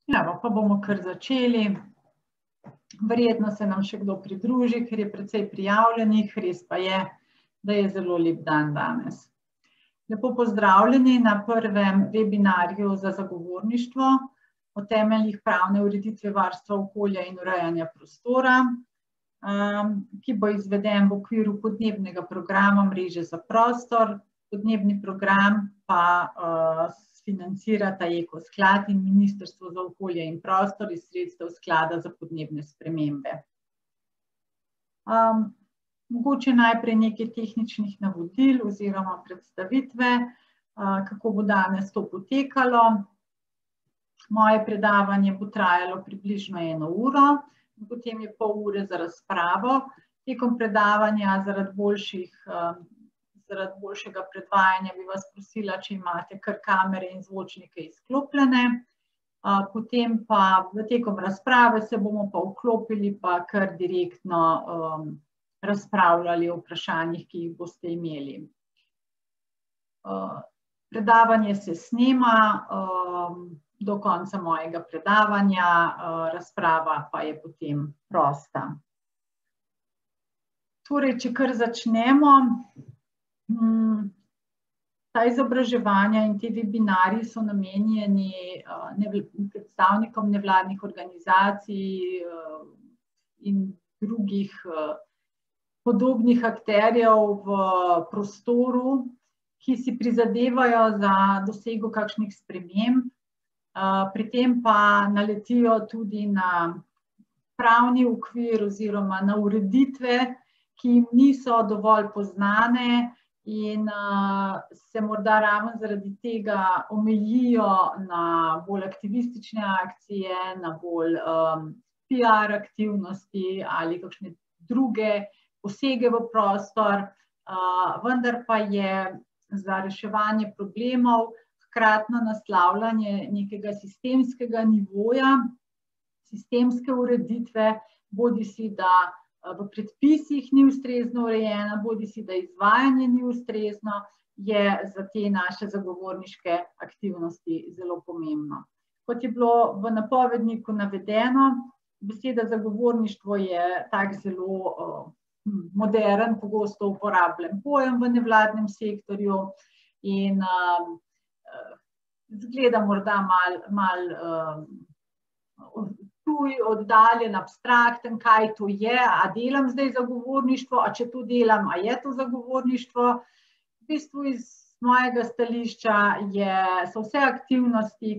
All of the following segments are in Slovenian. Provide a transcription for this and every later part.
Evo, pa bomo kar začeli. Verjetno se nam še kdo pridruži, ker je precej prijavljenih, res pa je, da je zelo lep dan danes. Lepo pozdravljeni na prvem webinarju za zagovorništvo o temeljih pravne ureditve varstva okolja in urejanja prostora, ki bo izveden v okviru podnebnega programa Mreže za prostor. Podnebni program pa financirata Ekosklad in Ministrstvo za okolje in prostor iz sredstev Sklada za podnebne spremembe. Mogoče najprej nekaj tehničnih navodil oziroma predstavitve, kako bo danes to potekalo. Moje predavanje bo trajalo približno 1 uro, potem je pol ure za razpravo. Tekom predavanja zaradi boljšega predvajanja bi vas prosila, če imate kar kamere in zvočnike izklopljene. Potem pa tekom razprave se bomo pa vklopili pa kar direktno razpravljali o vprašanjih, ki jih boste imeli. Predavanje se snema do konca mojega predavanja, razprava pa je potem prosta. Torej, če kar začnemo, ta izobraževanja in ti webinarji so namenjeni predstavnikom nevladnih organizacij in drugih podobnih akterjev v prostoru, ki si prizadevajo za dosego kakšnih sprememb, pri tem pa naletijo tudi na pravni okvir oziroma na ureditve, ki jim niso dovolj poznane in se morda ravno zaradi tega omejijo na bolj aktivistične akcije, na bolj PR aktivnosti ali kakšne druge posege v prostor, vendar pa je za reševanje problemov hkratno naslavljanje nekega sistemskega nivoja, sistemske ureditve, bodisi da v predpisih ni ustrezno urejena, bodisi da izvajanje ni ustrezno, je za te naše zagovorniške aktivnosti zelo pomembno. Kot je bilo v napovedniku navedeno, beseda zagovorništvo je tak zelo moderen, pogosto uporabljen pojem v nevladnem sektorju in zgleda morda malo tuj, oddaljen, abstrakten, kaj to je, a delam zdaj zagovorništvo, a če to delam, a je to zagovorništvo. V bistvu iz mojega stališča so vse aktivnosti,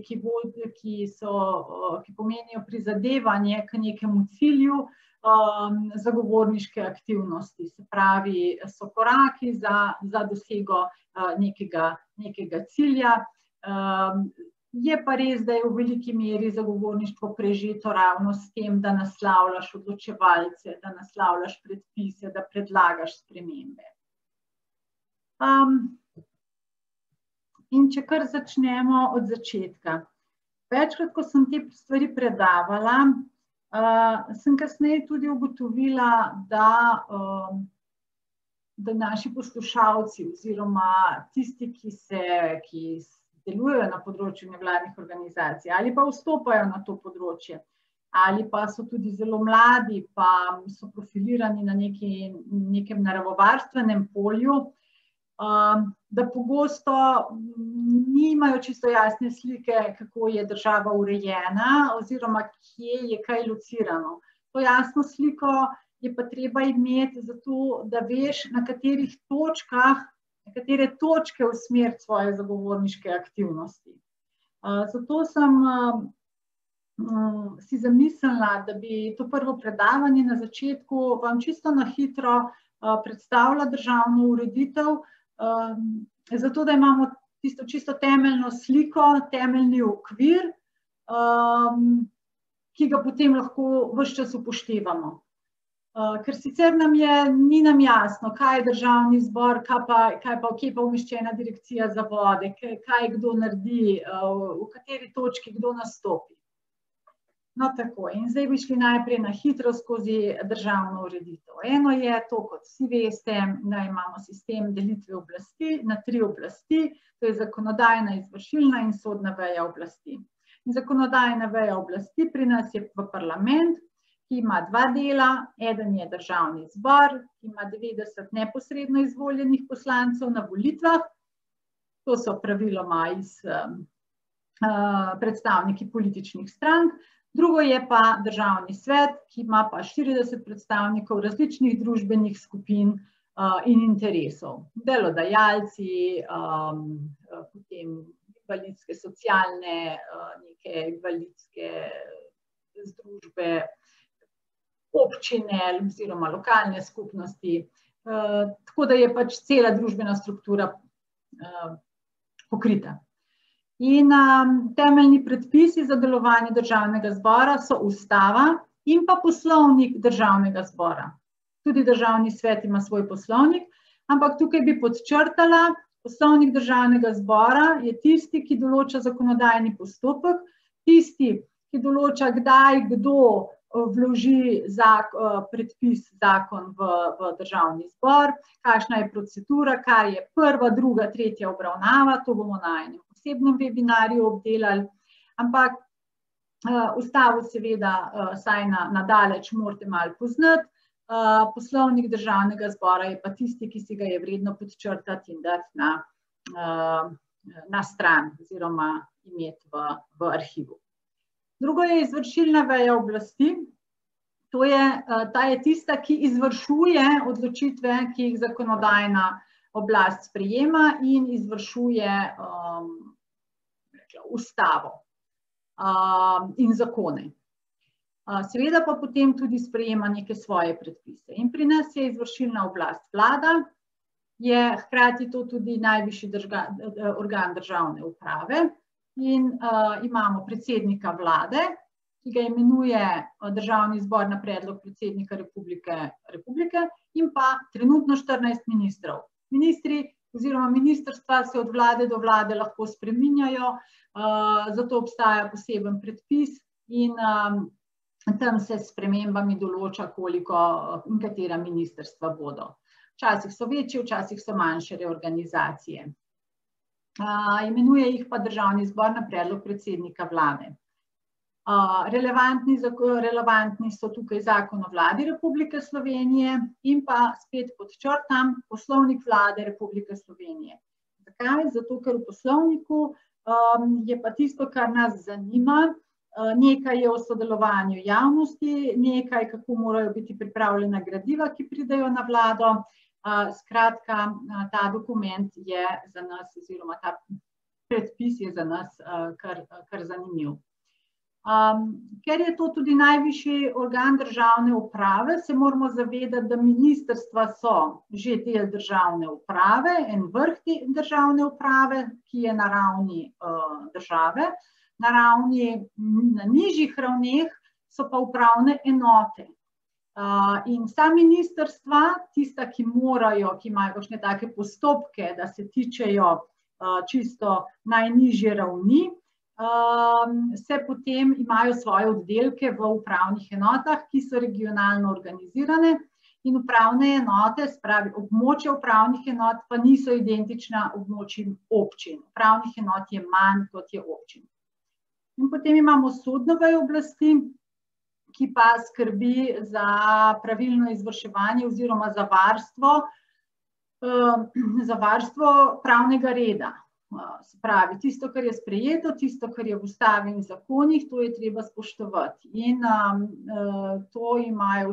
ki pomenijo prizadevanje k nekemu cilju, zagovorniške aktivnosti, se pravi, so koraki za dosego nekega cilja. Je pa res, da je v veliki meri zagovorništvo prežeto ravno s tem, da naslavljaš odločevalce, da naslavljaš predpise, da predlagaš spremembe. In če kar začnemo od začetka. Večkrat, ko sem te stvari predavala, sem kasneje tudi ugotovila, da naši poslušalci oziroma tisti, ki delujejo na področju nevladnih organizacij ali pa vstopajo na to področje, ali pa so tudi zelo mladi, pa so profilirani na nekem naravovarstvenem polju, da pogosto nimajo čisto jasne slike, kako je država urejena oziroma kje je kaj locirano. To jasno sliko je pa treba imeti zato, da veš, na katere točke usmeriti svoje zagovorniške aktivnosti. Zato sem si zamislila, da bi to prvo predavanje na začetku vam čisto na hitro predstavila državno ureditev, zato da imamo tisto čisto temeljno sliko, temeljni okvir, ki ga potem lahko ves čas upoštevamo. Ker sicer ni nam jasno, kaj je državni zbor, kje pa umeščena direkcija za vode, kaj kdo naredi, v kateri točki kdo nastopi. No tako, in zdaj bi šli najprej na hitro skozi državno ureditev. Eno je to, kot vsi veste, da imamo sistem delitve oblasti na 3 oblasti, to je zakonodajna, izvršilna in sodna veja oblasti. In zakonodajna veja oblasti pri nas je v parlament, ki ima dva dela. Eden je državni zbor, ki ima 90 neposredno izvoljenih poslancev na volitvah. To so praviloma predstavniki političnih strank. Drugo je pa državni svet, ki ima pa 40 predstavnikov različnih družbenih skupin in interesov. Delodajalci, potem invalidske, socialne, neke invalidske združbe, občine oziroma lokalne skupnosti. Tako da je pač cela družbena struktura pokrita. In temeljni predpisi za delovanje državnega zbora so ustava in pa poslovnik državnega zbora. Tudi državni svet ima svoj poslovnik, ampak tukaj bi podčrtala, poslovnik državnega zbora je tisti, ki določa zakonodajni postopek, tisti, ki določa, kdaj kdo vloži predpis, zakon v državni zbor, kakšna je procedura, kar je prva, druga, tretja obravnava, to bomo na enem posebnem webinarju obdelali, ampak ustavo seveda saj nadaleč morate malo poznati, poslovnik državnega zbora je pa tisti, ki si ga je vredno podčrtati in dati na stran oziroma imeti v arhivu. Drugo je izvršilna veja oblasti. Ta je tista, ki izvršuje odločitve, ki jih zakonodajna oblast sprejema in izvršuje ustavo in zakone. Seveda pa potem tudi sprejema neke svoje predpise. In pri nas je izvršilna oblast vlada, je hkrati to tudi najvišji organ državne uprave. In imamo predsednika vlade, ki ga imenuje državni zbor na predlog predsednika republike in pa trenutno 14 ministrov. Ministri oziroma ministrstva se od vlade do vlade lahko spreminjajo, zato obstaja poseben predpis in tam se s spremembami določa, koliko in katera ministrstva bodo. Včasih so večje, včasih so manjše reorganizacije. Imenuje jih pa državni zbor na predlog predsednika vlade. Relevantni so tukaj zakon o vladi Republike Slovenije in pa spet podčrtam poslovnik vlade Republike Slovenije. Zakaj? Zato, ker v poslovniku je pa tisto, kar nas zanima, nekaj je o sodelovanju javnosti, nekaj, kako morajo biti pripravljena gradiva, ki pridejo na vlado. Skratka, ta dokument je za nas, oziroma ta predpis je za nas kar zanimiv. Ker je to tudi najvišji organ državne uprave, se moramo zavedati, da ministrstva so že del državne uprave, en vrh državne uprave, ki je na ravni države. Na nižjih ravneh so pa upravne enote. In vsa ministrstva, tista, ki imajo kakšne take postopke, da se tičejo čisto najnižje ravni, se potem imajo svoje oddelke v upravnih enotah, ki so regionalno organizirane, in upravne enote, se pravi območja upravnih enot, pa niso identična območjem občin. Upravnih enot je manj, kot je občin. In potem imamo sodno vejo oblasti, ki pa skrbi za pravilno izvrševanje oziroma za varstvo pravnega reda. Se pravi, tisto, kar je sprejeto, tisto, kar je v ustavi in zakonih, to je treba spoštovati. In to imajo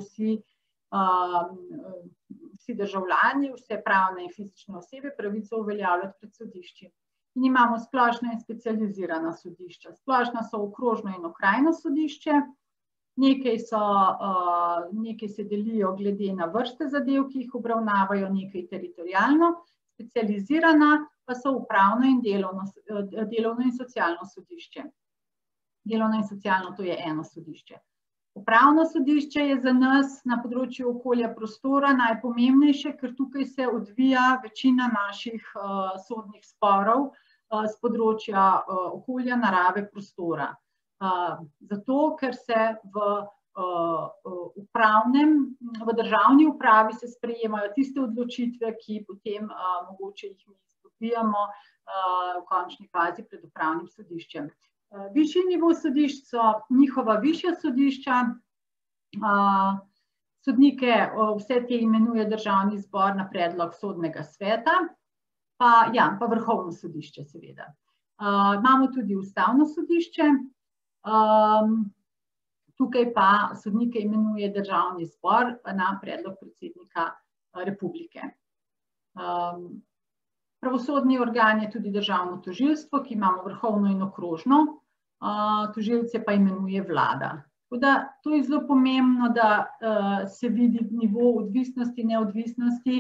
vsi državljani, vse pravne in fizične osebe pravico uveljavljati pred sodišči. In imamo splošna in specializirana sodišča. Splošna so okrožno in okrajno sodišče. Nekaj se delijo glede na vrste zadev, ki jih obravnavajo, nekaj teritorialno, specializirana pa so upravno in delovno in socialno sodišče. Delovno in socialno, to je eno sodišče. Upravno sodišče je za nas na področju okolja prostora najpomembnejše, ker tukaj se odvija večina naših sodnih sporov z področja okolja, narave, prostora. Zato, ker se v državni upravi se sprejemajo tiste odločitve, ki potem mogoče jih mi izpodbijamo v končni fazi pred upravnim sodiščem. Višji nivo sodišč so njihova višja sodišča, sodnike vse te imenuje Državni zbor na predlog Sodnega sveta, pa Vrhovno sodišče seveda. Imamo tudi Ustavno sodišče, tukaj pa sodnike imenuje Državni zbor na predlog predsednika republike. Pravosodni organ je tudi državno tožilstvo, ki imamo vrhovno in okrožno, tožilce pa imenuje vlada. Tako da to je zelo pomembno, da se vidi nivo odvisnosti, neodvisnosti,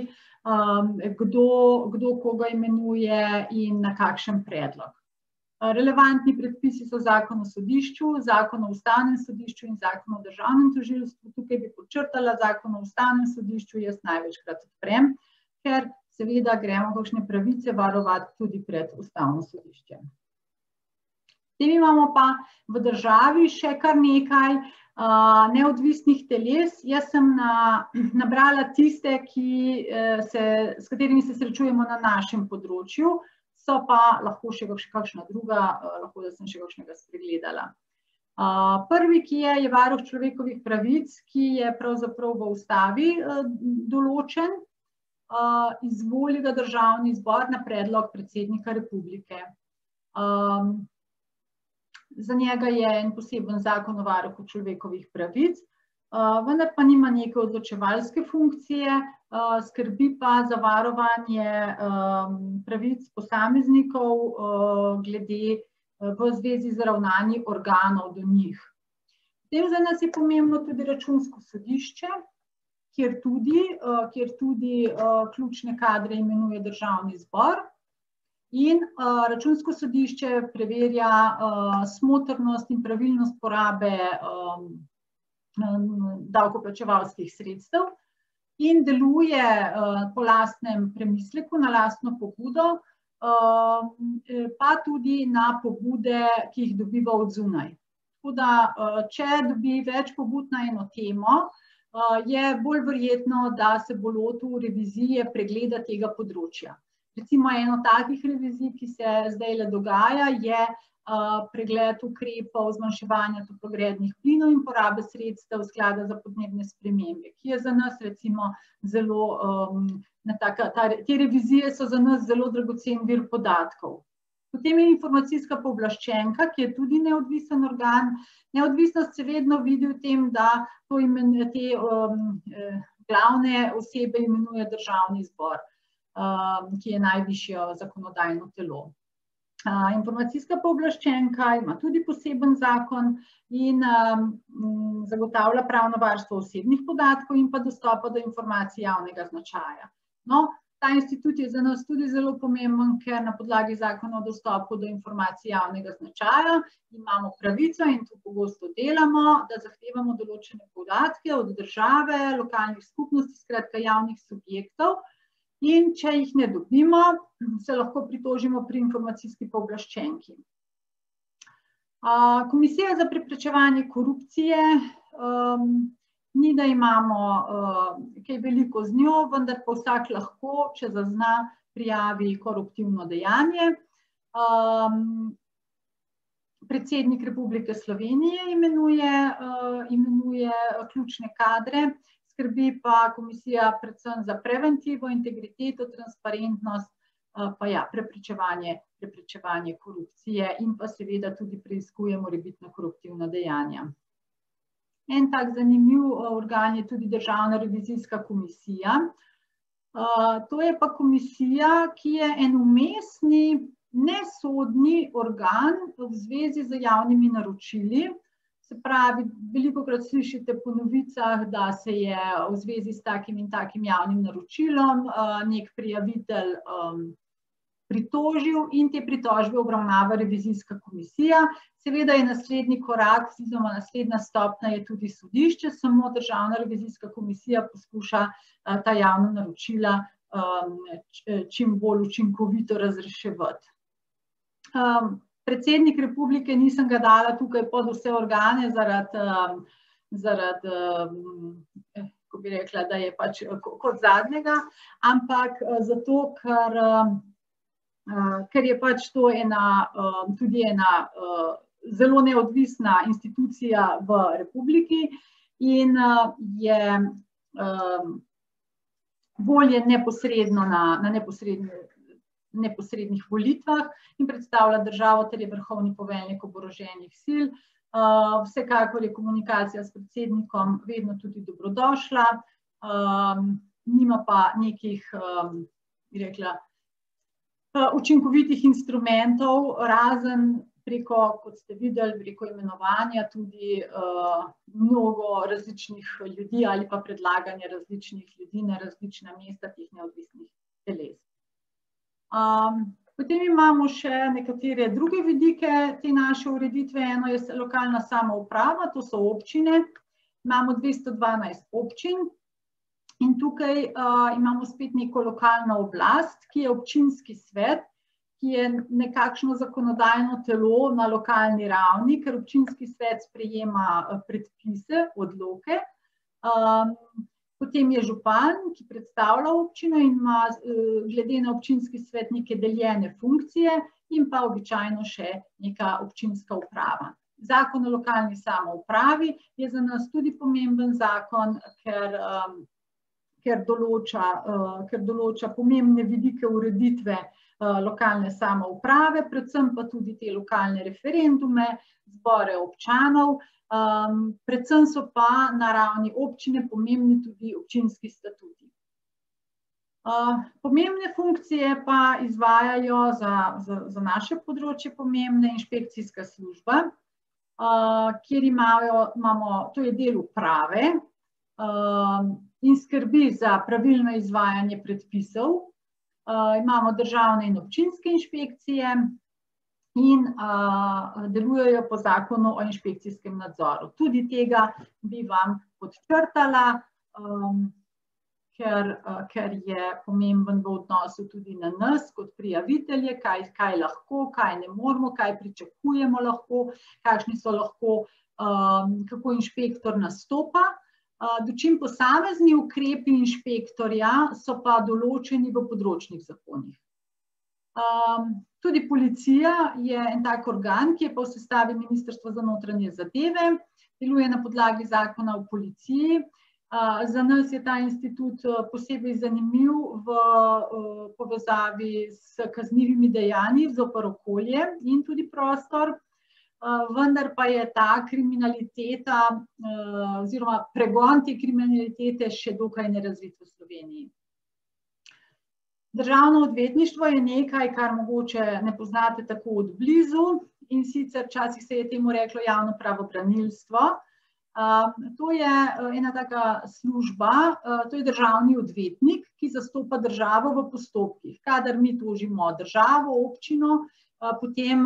kdo koga imenuje in na kakšen predlog. Relevantni predpisi so Zakon o sodišču, Zakon o Ustavnem sodišču in Zakon o državnem tožilstvu. Tukaj bi podčrtala Zakon o Ustavnem sodišču, jaz največkrat odprem, ker seveda gremo kakšne pravice varovati tudi pred Ustavno sodišče. Potem imamo pa v državi še kar nekaj neodvisnih teles. Jaz sem nabrala tiste, s katerimi se srečujemo na našem področju, so pa lahko še kakšna druga, lahko da sem še kakšnega spregledala. Prvi, ki je varuh človekovih pravic, ki je pravzaprav v ustavi določen, izvoli ga Državni zbor na predlog predsednika republike. Za njega je en poseben zakon o varuhu človekovih pravic, vendar pa nima neke odločevalske funkcije, skrbi pa za varovanje pravic posameznikov glede v zvezi z ravnanji organov do njih. Potem za nas je pomembno tudi Računsko sodišče, kjer tudi ključne kadre imenuje Državni zbor. In Računsko sodišče preverja smotrnost in pravilnost porabe davkoplačevalskih sredstev in deluje po lastnem premisleku, na lastno pobudo, pa tudi na pobude, ki jih dobiva od zunaj. Tako da, če dobi več pobud na eno temo, je bolj verjetno, da se bo lotil revizije pregleda tega področja. Recimo eno takih revizij, ki se zdajle dogaja, je pregled ukrepov zmanjševanja toplogrednih plinov in porabe sredstev Sklada za podnebne spremembe, ki je za nas recimo zelo, te revizije so za nas zelo dragocen vir podatkov. Potem je informacijska pooblaščenka, ki je tudi neodvisen organ. Neodvisnost se vedno vidi v tem, da te glavne osebe imenuje Državni zbor, ki je najvišje zakonodajno telo. Informacijska pooblaščenka ima tudi poseben zakon in zagotavlja pravno varstvo osebnih podatkov in pa dostopa do informacij javnega značaja. No, ta institut je za nas tudi zelo pomemben, ker na podlagi zakona o dostopu do informacij javnega značaja imamo pravico, in to pogosto delamo, da zahtevamo določene podatke od države, lokalnih skupnosti, skratka javnih subjektov. In če jih ne dobimo, se lahko pritožimo pri informacijski pooblaščenki. Komisija za preprečevanje korupcije, ni da imamo kaj veliko z njo, vendar pa vsak lahko, če zazna, prijavi koruptivno dejanje. Predsednik Republike Slovenije imenuje ključne kadre, skrbi pa komisija predvsem za preventivo, integriteto, transparentnost, pa ja, preprečevanje korupcije in pa seveda tudi preiskuje morebitna koruptivna dejanja. En tak zanimiv organ je tudi Državna revizijska komisija. To je pa komisija, ki je en vmesni, nesodni organ v zvezi z javnimi naročili. Se pravi, velikokrat slišite po novicah, da se je v zvezi s takim in takim javnim naročilom nek prijavitelj pritožil in te pritožbe obravnava revizijska komisija. Seveda je naslednji korak, oziroma naslednja stopnja je tudi sodišče, samo Državna revizijska komisija poskuša ta javna naročila čim bolj učinkovito razreševati. Predsednik republike nisem ga dala tukaj pod vse organe zaradi, ko bi rekla, da je pač kot zadnjega, ampak zato, ker je pač to tudi ena zelo neodvisna institucija v republiki in je bolje neposredno na neposrednih volitvah in predstavlja državo ter je vrhovni poveljnik oboroženih sil. Vsekakor je komunikacija s predsednikom vedno tudi dobrodošla, nima pa nekih, bi rekla, učinkovitih instrumentov, razen preko, kot ste videli, preko imenovanja tudi mnogo različnih ljudi ali pa predlaganje različnih ljudi na različna mesta teh neodvisnih teles. Potem imamo še nekatere druge vidike te naše ureditve. Eno je lokalna samouprava, to so občine. Imamo 212 občin in tukaj imamo spet neko lokalno oblast, ki je občinski svet, ki je nekakšno zakonodajno telo na lokalni ravni, ker občinski svet sprejema predpise, odloke. Potem je župan, ki predstavlja občino in ima glede na občinski svet neke deljene funkcije in pa običajno še neka občinska uprava. Zakon o lokalni samoupravi je za nas tudi pomemben zakon, ker določa pomembne vidike ureditve lokalne samouprave, predvsem pa tudi te lokalne referendume, zbore občanov, predvsem so pa na ravni občine pomembni tudi občinski statuti. Pomembne funkcije pa izvajajo za naše področje pomembne inšpekcijska služba, kjer imamo, to je del uprave in skrbi za pravilno izvajanje predpisov. Imamo državne in občinske inšpekcije in delujejo po zakonu o inšpekcijskem nadzoru. Tudi tega bi vam podčrtala, ker je pomemben v odnosu tudi na nas kot prijavitelje, kaj lahko, kaj ne moramo, kaj pričakujemo lahko, kakšni so lahko, kako inšpektor nastopa. Dočim posamezni ukrepi inšpektorja so pa določeni v področnih zakonih. Tudi policija je en tak organ, ki je pa v sestavi Ministrstva za notranje zadeve, deluje na podlagi zakona o policiji. Za nas je ta institut posebej zanimiv v povezavi s kaznivimi dejanji zoper okolje in tudi prostor. Vendar pa je ta kriminaliteta oziroma pregon te kriminalitete še dokaj nerazvit v Sloveniji. Državno odvetništvo je nekaj, kar mogoče ne poznate tako od blizu, in sicer včasih se je temu reklo javno pravobranilstvo. To je ena taka služba, to je državni odvetnik, ki zastopa državo v postopkih. Kadar mi tožimo državo, občino, potem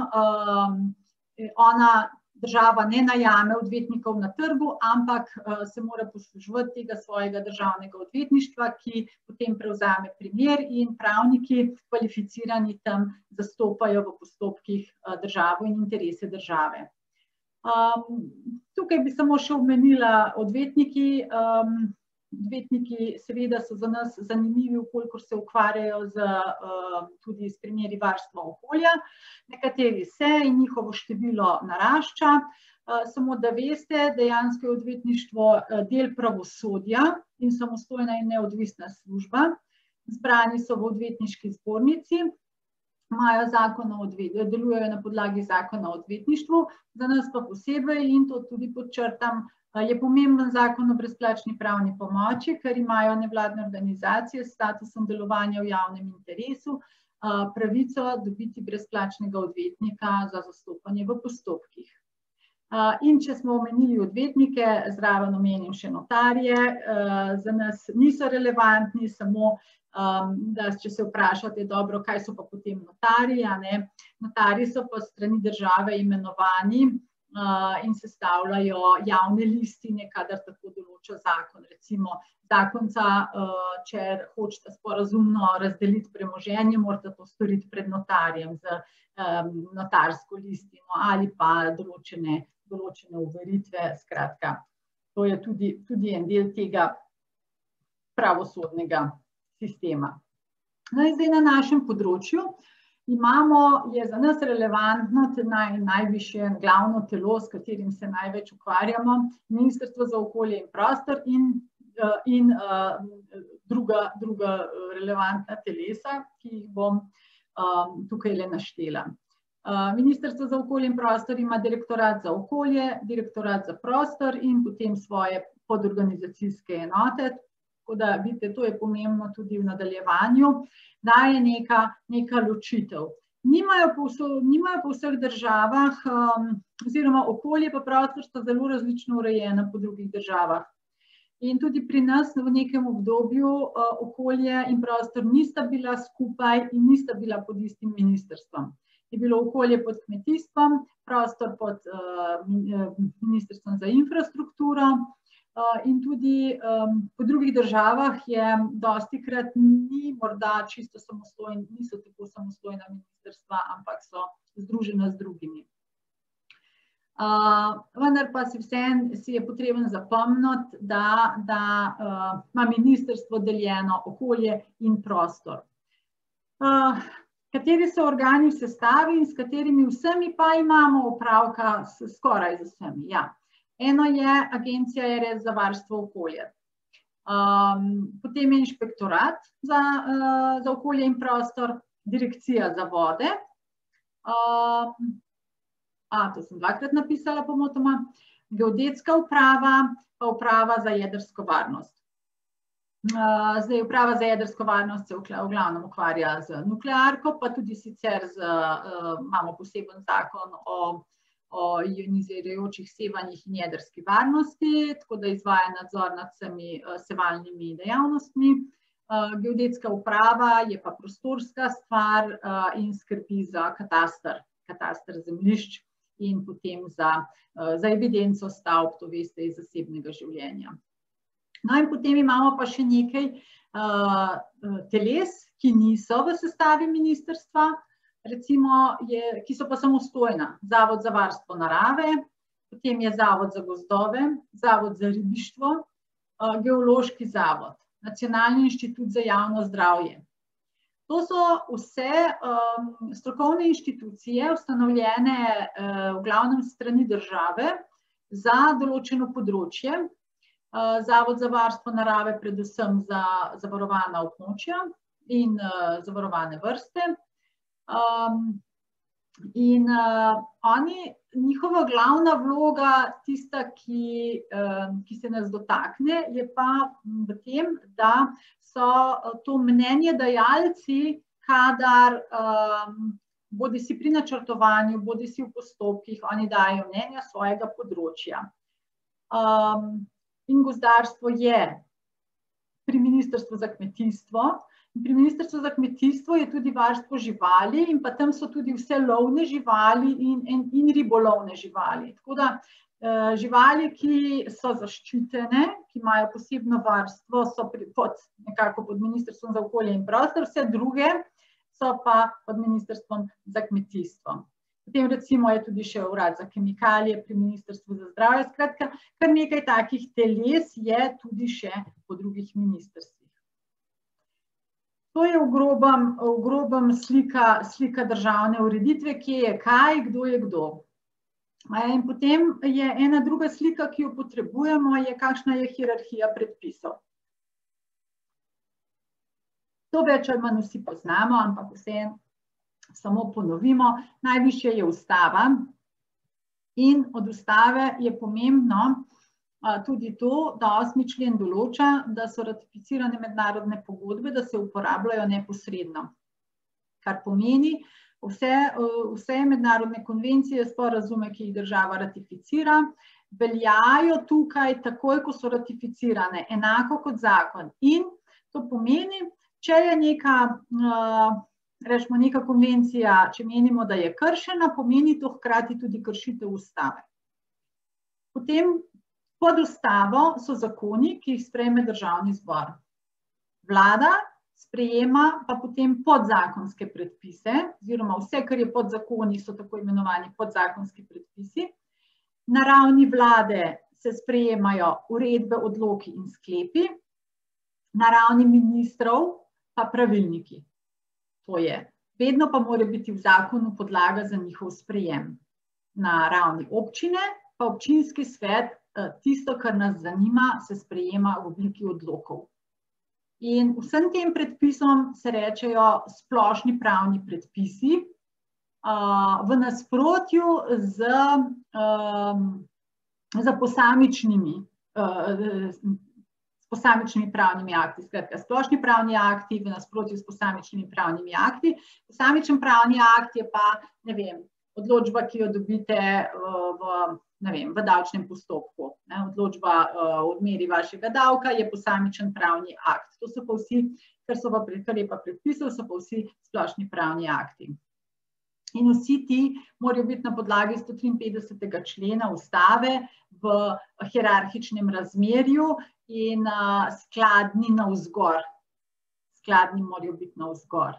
država ne najame odvetnikov na trgu, ampak se mora posluževati tega svojega državnega odvetništva, ki potem prevzame primer in pravniki kvalificirani tam zastopajo v postopkih državo in interese države. Tukaj bi samo še omenila odvetniki. Odvetniki seveda so za nas zanimivi, kolikor se ukvarjajo tudi s primeri varstva okolja. Nekateri se in njihovo število narašča. Samo da veste, dejansko je odvetništvo del pravosodja in samostojna in neodvisna služba. Zbrani so v odvetniški zbornici, delujejo na podlagi zakona o odvetništvu, za nas pa posebej, in to tudi podčrtam, je pomemben zakon o brezplačni pravni pomoči, ker imajo nevladne organizacije s statusom delovanja v javnem interesu pravico dobiti brezplačnega odvetnika za zastopanje v postopkih. In če smo omenili odvetnike, zraven omenim še notarje, za nas niso relevantni, samo da če se vprašate, dobro, kaj so pa potem notarji, notarji so pa strani države imenovani in sestavljajo javne listine, kadar tako določa zakon. Recimo zakonca, če hočete sporazumno razdeliti premoženje, morate to storiti pred notarjem z notarsko listino ali pa določene overitve. Skratka, to je tudi en del tega pravosodnega sistema. Zdaj na našem področju je za nas relevantno najvišje glavno telo, s katerim se največ ukvarjamo, Ministrstvo za okolje in prostor in druga relevantna telesa, ki jih bom tukaj le naštela. Ministrstvo za okolje in prostor ima direktorat za okolje, direktorat za prostor in potem svoje podorganizacijske enote. Tako da, vidite, to je pomembno tudi v nadaljevanju, da je neka ločitev. Nimajo po vseh državah, oziroma okolje pa prostor sta zelo različno urejena po drugih državah. In tudi pri nas v nekem obdobju okolje in prostor nista bila skupaj in nista bila pod istim ministrstvom. Je bilo okolje pod kmetijstvom, prostor pod ministrstvom za infrastrukturo in tudi po drugih državah je dostikrat ni morda čisto samostojni, niso tako samostojna ministrstva, ampak so združena z drugimi. Vendar pa si je potreben zapomniti, da ima ministrstvo deljeno okolje in prostor. Kateri so organi v sestavi in s katerimi vsemi pa imamo opravka skoraj z vsemi. Ja. Eno je Agencija RS za varstvo okolja. Potem je inšpektorat za okolje in prostor, Direkcija za vode. To sem dvakrat napisala pomotoma. Geodetska uprava, pa uprava za jedrsko varnost. Zdaj, uprava za jedrsko varnost se v glavnem ukvarja z nuklearko, pa tudi sicer imamo poseben zakon o ionizirajočih sevanjih in jedrski varnosti, tako da izvaja nadzor nad vsemi sevalnimi dejavnostmi. Geodetska uprava je pa prostorska stvar in skrbi za kataster zemljišč in potem za evidenco stavb, to veste, iz zasebnega življenja. No in potem imamo pa še nekaj teles, ki niso v sestavi ministrstva, recimo, ki so pa samostojna. Zavod za varstvo narave, potem je Zavod za gozdove, Zavod za ribištvo, Geološki zavod, Nacionalni inštitut za javno zdravje. To so vse strokovne inštitucije, ustanovljene v glavnem s strani države za določeno področje. Zavod za varstvo narave predvsem za zavarovana območja in zavarovane vrste. In njihova glavna vloga, tista, ki se nas dotakne, je pa v tem, da so to mnenjedajalci, kadar bodisi pri načrtovanju, bodisi v postopkih, oni dajo mnenja svojega področja. In gozdarstvo je pri Ministrstvu za kmetijstvo. Pri Ministrstvu za kmetijstvo je tudi varstvo živali in pa tam so tudi vse lovne živali in ribolovne živali. Tako da živali, ki so zaščitene, ki imajo posebno varstvo, so nekako pod Ministrstvom za okolje in prostor, vse druge so pa pod Ministrstvom za kmetijstvo. Potem recimo je tudi še urad za kemikalije pri Ministrstvu za zdravje. Skratka, kar nekaj takih teles je tudi še po drugih ministrstvih. To je v grobem slika državne ureditve, kje je kaj, kdo je kdo. In potem je ena druga slika, ki jo potrebujemo, je kakšna je hierarhija predpisov. To več ali manj vsi poznamo, ampak vseeno samo ponovimo. Najvišje je ustava in od ustave je pomembno tudi to, da 8. člen določa, da so ratificirane mednarodne pogodbe, da se uporabljajo neposredno. Kar pomeni, vse mednarodne konvencije, sporazume, ki jih država ratificira, veljajo tukaj takoj, ko so ratificirane, enako kot zakon. In to pomeni, če je neka konvencija, če menimo, da je kršena, pomeni to hkrati tudi kršitev ustave. Potem pod ustavo so zakoni, ki jih sprejme Državni zbor. Vlada sprejema pa potem podzakonske predpise, oziroma vse, kar je pod zakoni, so tako imenovani podzakonski predpisi. Na ravni vlade se sprejemajo uredbe, odloki in sklepi, na ravni ministrov pa pravilniki. To je Vedno pa mora biti v zakonu podlaga za njihov sprejem. Na ravni občine pa občinski svet tisto, kar nas zanima, se sprejema v obliki odlokov. In vsem tem predpisom se rečejo splošni pravni predpisi, v nasprotju z posamičnimi pravnimi akti. Skratka, splošni pravni akti v nasprotju s posamičnimi pravnimi akti. Posamičen pravni akt je pa, ne vem, odločba, ki jo dobite v davčnem postopku. Odločba o odmeri vašega davka je posamičen pravni akt. To so pa vsi, kar je pa predpisal, so pa vsi splošni pravni akti. In vsi ti morajo biti na podlagi 153. člena Ustave v hierarhičnem razmerju in skladni navzgor. Skladni morajo biti navzgor.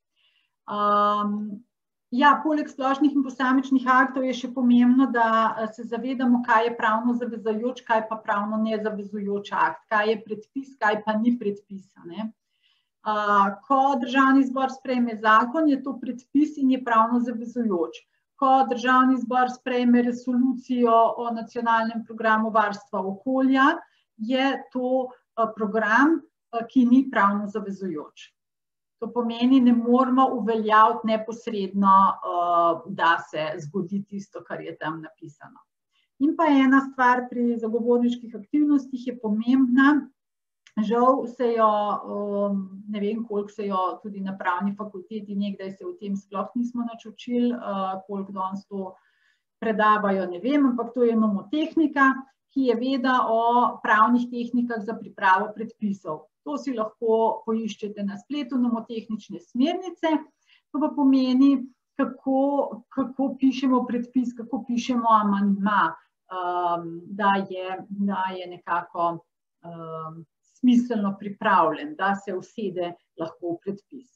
Poleg splošnih in posamičnih aktov je še pomembno, da se zavedamo, kaj je pravno zavezujoč, kaj pa pravno nezavezujoč akt, kaj je predpis, kaj pa ni predpis. Ko Državni zbor sprejme zakon, je to predpis in je pravno zavezujoč. Ko Državni zbor sprejme resolucijo o nacionalnem programu varstva okolja, je to program, ki ni pravno zavezujoč. To pomeni, ne moramo uveljaviti neposredno, da se zgodi tisto, kar je tam napisano. In pa ena stvar pri zagovorniških aktivnostih je pomembna. Žal se jo, ne vem, koliko se jo tudi na pravni fakulteti, nekdaj se o tem sploh nismo nič učili, koliko danes to predavajo, ne vem, ampak to je nomotehnika, ki je veda o pravnih tehnikah za pripravo predpisov. To si lahko poiščete na spletu, nomotehnične smernice, to pa pomeni, kako pišemo predpis, kako pišemo amandma, da je nekako smiselno pripravljen, da se usede lahko v predpis.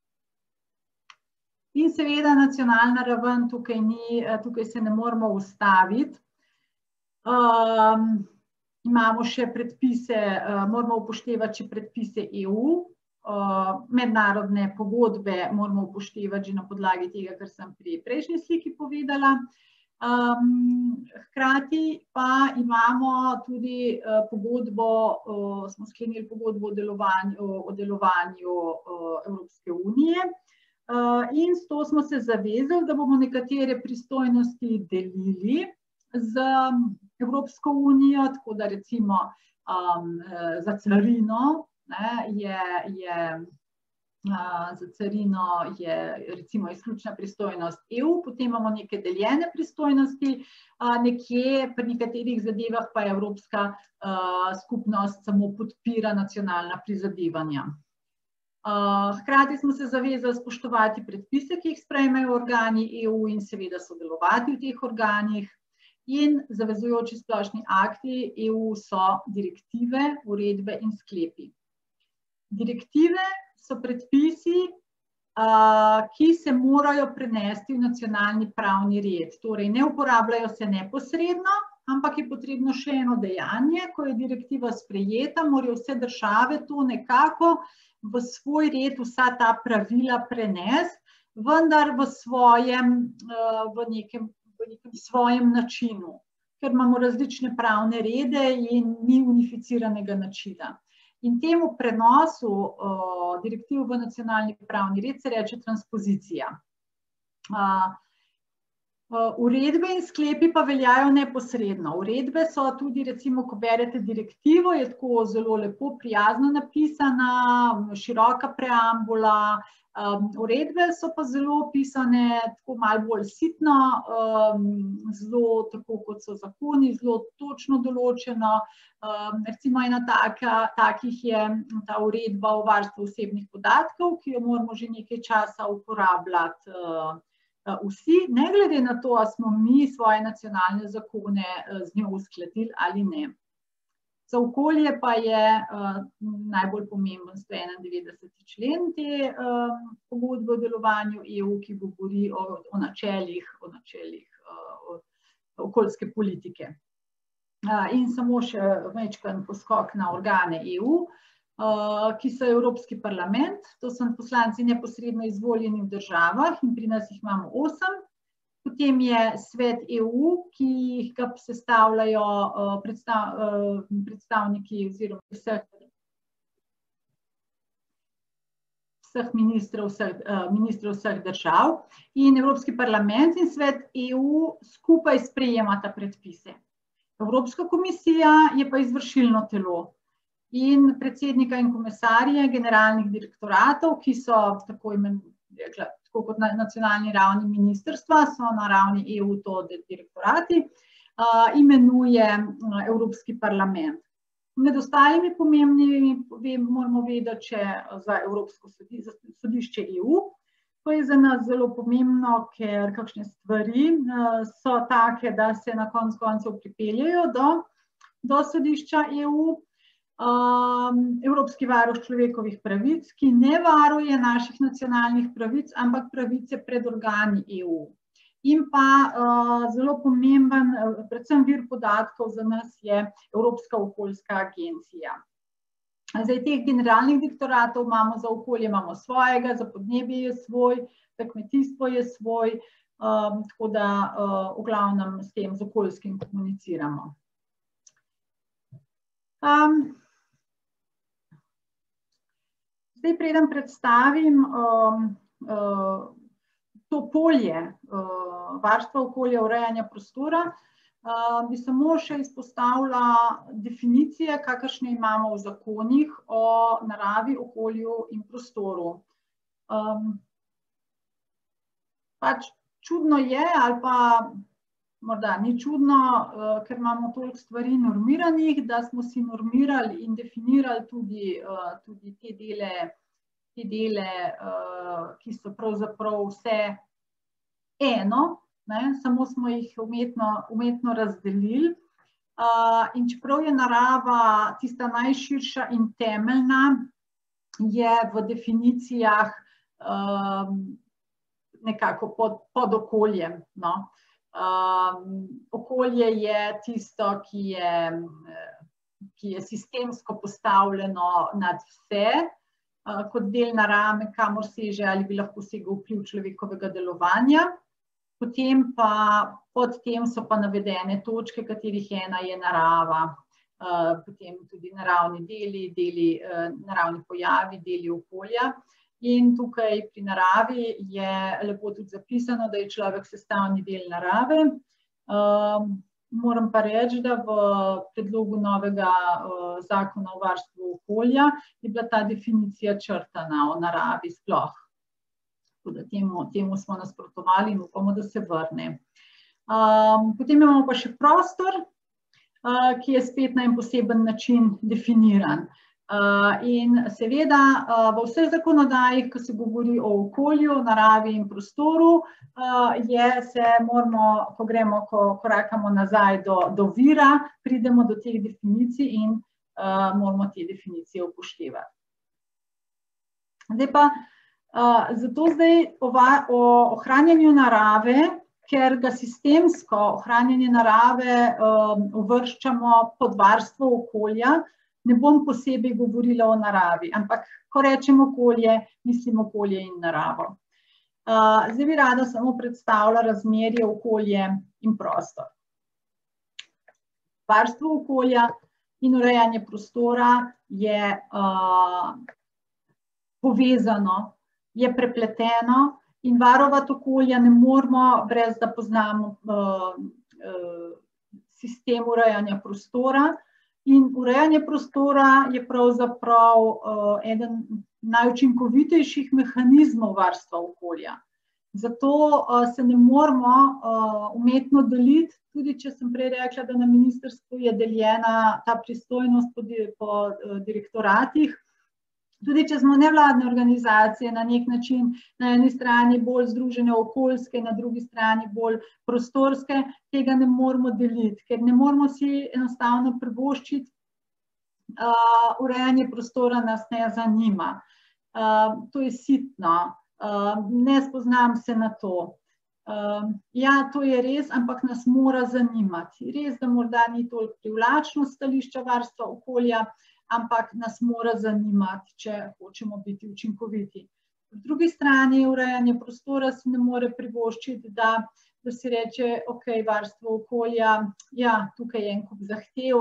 In seveda nacionalna raven, tukaj se ne moramo ustaviti. Imamo še predpise, moramo upoštevati še predpise EU, mednarodne pogodbe moramo upoštevati že na podlagi tega, kar sem pri prejšnji sliki povedala. Hkrati pa imamo tudi pogodbo, smo sklenili pogodbo o delovanju Evropske unije in s to smo se zavezali, da bomo nekatere pristojnosti delili z Evropsko unijo, tako da recimo za carino je recimo izključna pristojnost EU, potem imamo neke deljene pristojnosti, nekje pri nekaterih zadevah pa Evropska skupnost samo podpira nacionalna prizadevanja. Hkrati smo se zavezali spoštovati predpise, ki jih sprejmejo organi EU in seveda sodelovati v teh organih. In zavezujoči splošni akti EU so direktive, uredbe in sklepi. Direktive so predpisi, ki se morajo prenesti v nacionalni pravni red. Torej, ne uporabljajo se neposredno, ampak je potrebno še eno dejanje. Ko je direktiva sprejeta, morajo vse države to nekako v svoj red vsa ta pravila prenesti, vendar v nekem svojem načinu, ker imamo različne pravne rede in ni unificiranega načina. In temu prenosu direktiv v nacionalni pravni red se reče transpozicija. Uredbe in sklepi pa veljajo neposredno. Uredbe so tudi, recimo, ko berete direktivo, je tako zelo lepo, prijazno napisana, široka preambula. Uredbe so pa zelo pisane, tako malo bolj sitno, zelo tako kot so zakoni, zelo točno določeno. Recimo ena takih je ta uredba o varstvu osebnih podatkov, ki jo moramo že nekaj časa uporabljati vsi, ne glede na to, ali smo mi svoje nacionalne zakone z njo uskladili ali ne. Za okolje pa je najbolj pomemben 191. člen te pogodbe o delovanju EU, ki govori o načelih okoljske politike. In samo še majčken poskok na organe EU. ki so Evropski parlament, to so poslanci neposredno izvoljeni v državah in pri nas jih imamo 8. Potem je svet EU, ki ga sestavljajo predstavniki oziroma vseh ministrov vseh držav, in Evropski parlament in svet EU skupaj sprejemata predpise. Evropska komisija je pa izvršilno telo in predsednika in komisarje generalnih direktoratov, ki so tako kot na nacionalni ravni ministrstva, so na ravni EU to direktorati, imenuje Evropski parlament. Med ostalimi pomembnimi moramo vedeti še za Evropsko sodišče EU. To je za nas zelo pomembno, ker kakšne stvari so take, da se na koncu koncev pripeljejo do sodišča EU. Evropski varuh človekovih pravic, ki ne varuje naših nacionalnih pravic, ampak pravice pred organi EU. In pa zelo pomemben, predvsem vir podatkov za nas je Evropska okoljska agencija. Zdaj, teh generalnih direktoratov imamo za okolje, imamo svojega, za podnebje je svoj, za kmetijstvo je svoj, tako da v glavnem s tem z okoljskim komuniciramo. Zdaj, preden predstavim to polje varstva okolja, urejanja prostora, bi samo še izpostavila definicije, kakršne imamo v zakonih o naravi, okolju in prostoru. Pač čudno je, ali pa morda ni čudno, ker imamo toliko stvari normiranih, da smo si normirali in definirali tudi te dele, ki so pravzaprav vse eno, samo smo jih umetno razdelili. In čeprav je narava tista najširša in temeljna, je v definicijah nekako pod okoljem. Okolje je tisto, ki je sistemsko postavljeno nad vse, kot del narave, kamor seže ali bi lahko segel vpliv človekovega delovanja. Potem pa pod tem so pa navedene točke, katerih ena je narava, potem tudi naravni deli, naravni pojavi, deli okolja. In tukaj pri naravi je lepo tudi zapisano, da je človek sestavni del narave. Moram pa reči, da v predlogu novega zakona o varstvu okolja je bila ta definicija črtana o naravi sploh. Temu smo nasprotovali in upamo, da se vrne. Potem imamo pa še prostor, ki je spet na en poseben način definiran. In seveda v vseh zakonodajih, ko se govori o okolju, naravi in prostoru, ko korakamo nazaj do vira, pridemo do teh definicij in moramo te definicije upoštevati. Zdaj pa zato o ohranjanju narave, ker ga sistemsko ohranjanje narave uvrščamo pod varstvo okolja, ne bom posebej govorila o naravi, ampak ko rečem okolje, mislim okolje in naravo. Zdaj bi rada samo predstavila razmerje okolje in prostor. Varstvo okolja in urejanje prostora je povezano, je prepleteno in varovati okolja ne moremo, brez da poznamo sistem urejanja prostora. In urejanje prostora je pravzaprav eden najučinkovitejših mehanizmov varstva okolja. Zato se ne moremo umetno deliti, tudi če sem prej rekla, da na ministrstvu je deljena ta pristojnost po direktoratih. Tudi če smo nevladne organizacije, na nek način na eni strani bolj združene okoljske, na drugi strani bolj prostorske, tega ne moremo deliti, ker ne moremo si enostavno privoščiti, urejanje prostora nas ne zanima. To je sitno, ne spoznam se na to. Ja, to je res, ampak nas mora zanimati. Res, da morda ni toliko privlačno stališča varstva okolja, ampak nas mora zanimati, če hočemo biti učinkoviti. Po drugi strani urejanje prostora si ne more privoščiti, da si reče, ok, varstvo okolja, ja, tukaj je en kup zahtev,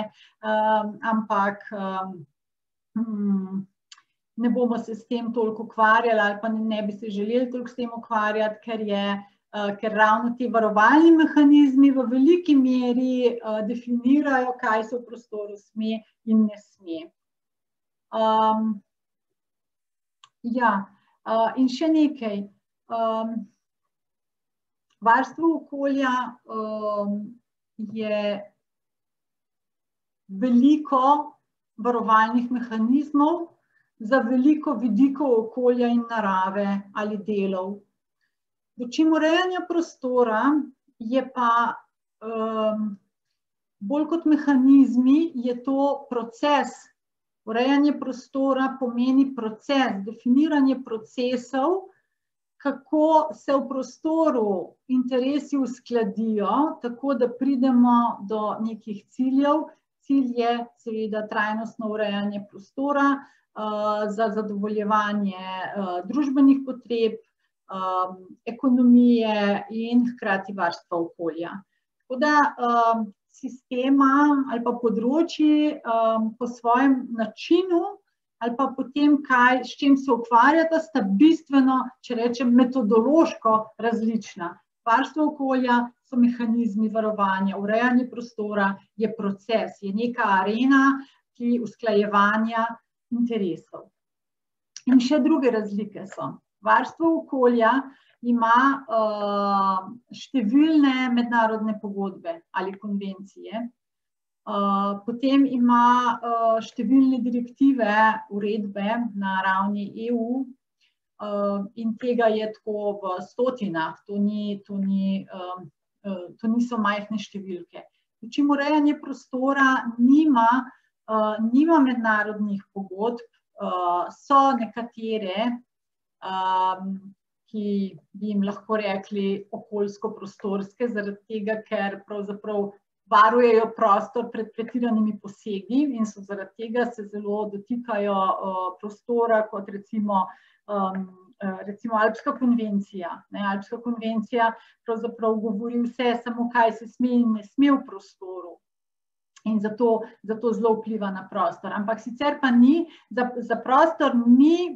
ampak ne bomo se s tem toliko ukvarjali ali pa ne bi se želeli toliko s tem ukvarjati, ker ravno ti varovalni mehanizmi v veliki meri definirajo, kaj se v prostoru sme in ne sme. In še nekaj. Varstvo okolja je veliko varovalnih mehanizmov za veliko vidikov okolja in narave ali delov. Dočim urejanja prostora je pa bolj kot mehanizmi, je to proces. Urejanje prostora pomeni proces, definiranje procesov, kako se v prostoru interesi uskladijo, tako da pridemo do nekih ciljev. Cilj je seveda trajnostno urejanje prostora za zadovoljevanje družbenih potreb, ekonomije in hkrati varstva okolja. Tako da sistema ali pa področji po svojem načinu ali pa po tem, s čim se ukvarjata, sta bistveno, če rečem, metodološko različna. Varstvo okolja so mehanizmi varovanja, urejanje prostora je proces, je neka arena, ki usklajevanja interesov. In še druge razlike so. Varstvo okolja ima številne mednarodne pogodbe ali konvencije, potem ima številne direktive, uredbe na ravni EU in tega je tako v stotinah, to niso majhne številke. Dočim urejanje prostora nima mednarodnih pogodb, so nekatere, ki bi jim lahko rekli okoljsko-prostorske, zaradi tega, ker pravzaprav varujejo prostor pred pretiranimi posegi in so zaradi tega se zelo dotikajo prostora, kot recimo Alpska konvencija. Alpska konvencija pravzaprav govori vse, samo kaj se sme in ne sme v prostoru. In zato zelo vpliva na prostor. Ampak sicer pa za prostor ni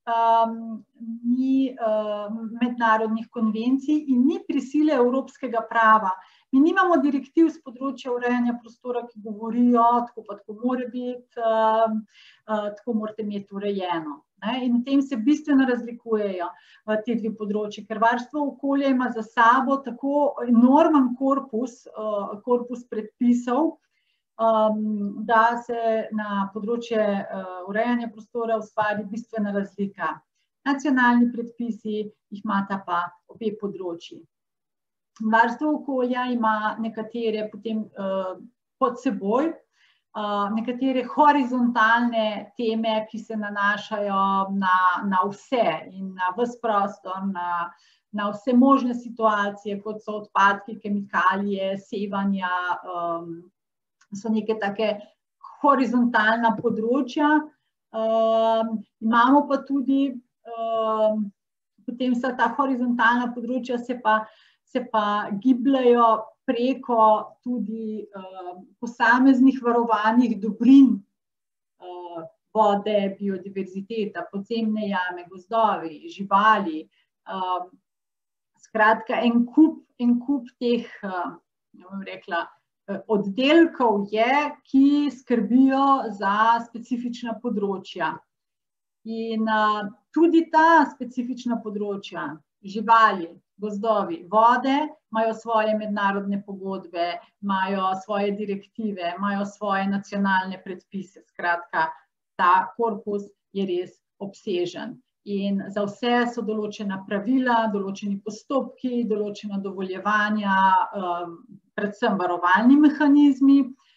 mednarodnih konvencij in ni prisile evropskega prava. Mi nimamo direktiv z področja urejanja prostora, ki govorijo, tako pa tako mora biti, tako morate imeti urejeno. In v tem se bistveno razlikujejo te dve področji, ker varstvo okolja ima za sabo tako enormen korpus predpisov, da se na področje urejanja prostora ustvari bistvena razlika. Nacionalni predpisi jih imata pa obe področji. Varstvo okolja ima nekatere potem pod seboj, nekatere horizontalne teme, ki se nanašajo na vse in na ves prostor, na vse možne situacije, kot so odpadki, kemikalije, sevanja, so neke take horizontalna področja. Imamo pa tudi, potem vsa ta horizontalna področja se pa gibljajo preko tudi posameznih varovanih dobrin, vode, biodiverziteta, podzemne jame, gozdovi, živali. Skratka, en kup teh, bom rekla, oddelkov je, ki skrbijo za specifična področja. In tudi ta specifična področja, živali, gozdovi, vode, imajo svoje mednarodne pogodbe, imajo svoje direktive, imajo svoje nacionalne predpise. Skratka, ta korpus je res obsežen. In za vse so določena pravila, določeni postopki, določena dovoljevanja, predvsem varovalni mehanizmi.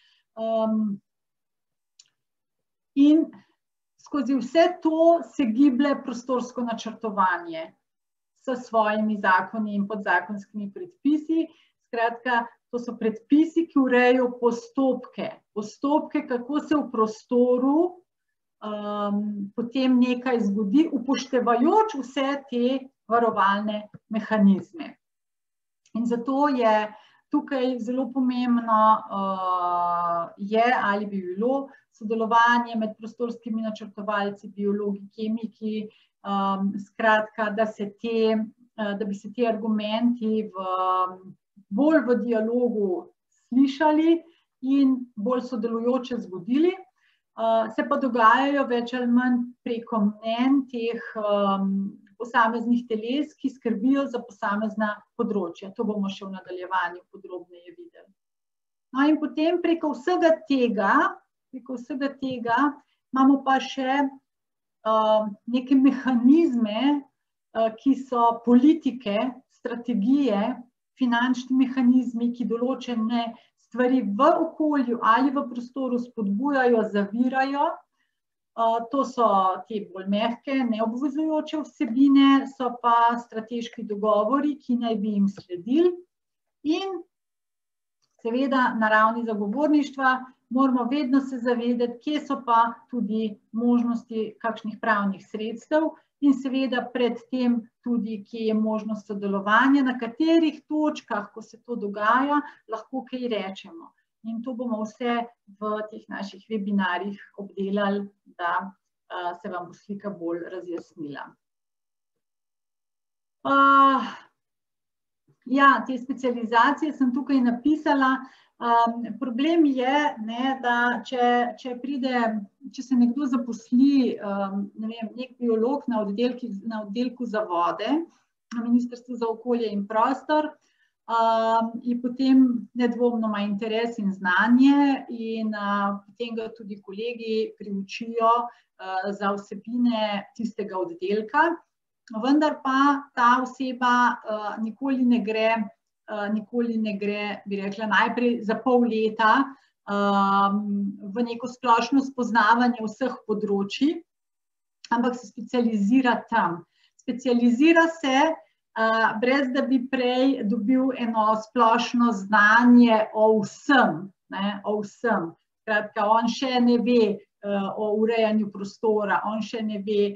In skozi vse to se giblje prostorsko načrtovanje s svojimi zakoni in podzakonskimi predpisi, s Skratka, to so predpisi, ki urejajo postopke, kako se v prostoru potem nekaj zgodi, upoštevajoč vse te varovalne mehanizme. In zato je tukaj zelo pomembno ali bi bilo sodelovanje med prostorskimi načrtovalci, biologi, kemiki, skratka, da bi se ti argumenti bolj v dialogu slišali in bolj sodelujoče zgodili. Se pa dogajajo več ali manj preko mnenj teh posameznih teles, ki skrbijo za posamezna področja. To bomo še v nadaljevanju podrobneje videli. No in potem preko vsega tega imamo pa še neke mehanizme, ki so politike, strategije, finančni mehanizmi, ki določene stvari v okolju ali v prostoru spodbujajo, zavirajo. To so te bolj mehke, neobvezujoče vsebine, so pa strateški dogovori, ki naj bi jim sledili. In seveda na ravni zagovorništva moramo vedno se zavedati, kje so pa tudi možnosti kakšnih pravnih sredstev in seveda predtem tudi, kje je možnost sodelovanja, na katerih točkah, ko se to dogaja, lahko kaj rečemo. In to bomo vse v teh naših webinarjih obdelali, da se vam bo slika bolj razjasnila. Ja, te specializacije sem tukaj napisala. Problem je, da če se nekdo zaposli, nek biolog na oddelku za vode, na Ministrstvu za okolje in prostor, in potem nedvomno ima interes in znanje in potem ga tudi kolegi priučijo za vsebine tistega oddelka, vendar pa ta oseba nikoli ne gre, bi rekla, najprej za pol leta v neko splošno spoznavanje vseh področij, ampak se specializira tam. Specializira se brez da bi prej dobil eno splošno znanje o vsem. Skratka, on še ne ve o urejanju prostora, on še ne ve,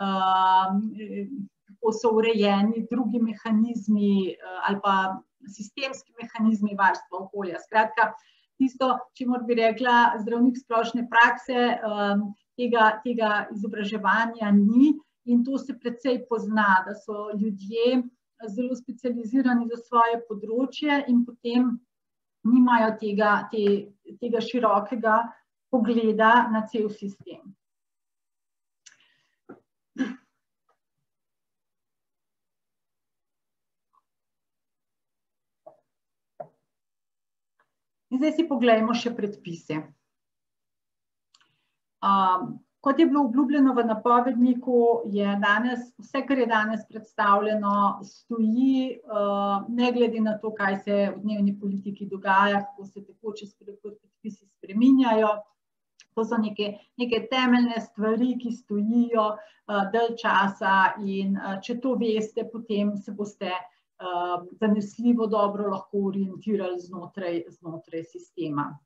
kako so urejeni drugi mehanizmi ali pa sistemski mehanizmi varstva okolja. Skratka, tisto, čemur bi rekla zdravnik splošne prakse, tega izobraževanja ni in to se precej pozna, da so ljudje zelo specializirani za svoje področje in potem nimajo tega širokega pogleda na cel sistem. In zdaj si poglejmo še predpise. Kot je bilo obljubljeno v napovedniku, je danes, vse, kar je danes predstavljeno, stoji, ne glede na to, kaj se v dnevni politiki dogaja, kako se tekoče predpisi spreminjajo. To so neke temeljne stvari, ki stojijo dalj časa in če to veste, potem se boste zanesljivo dobro lahko orientirali znotraj sistema.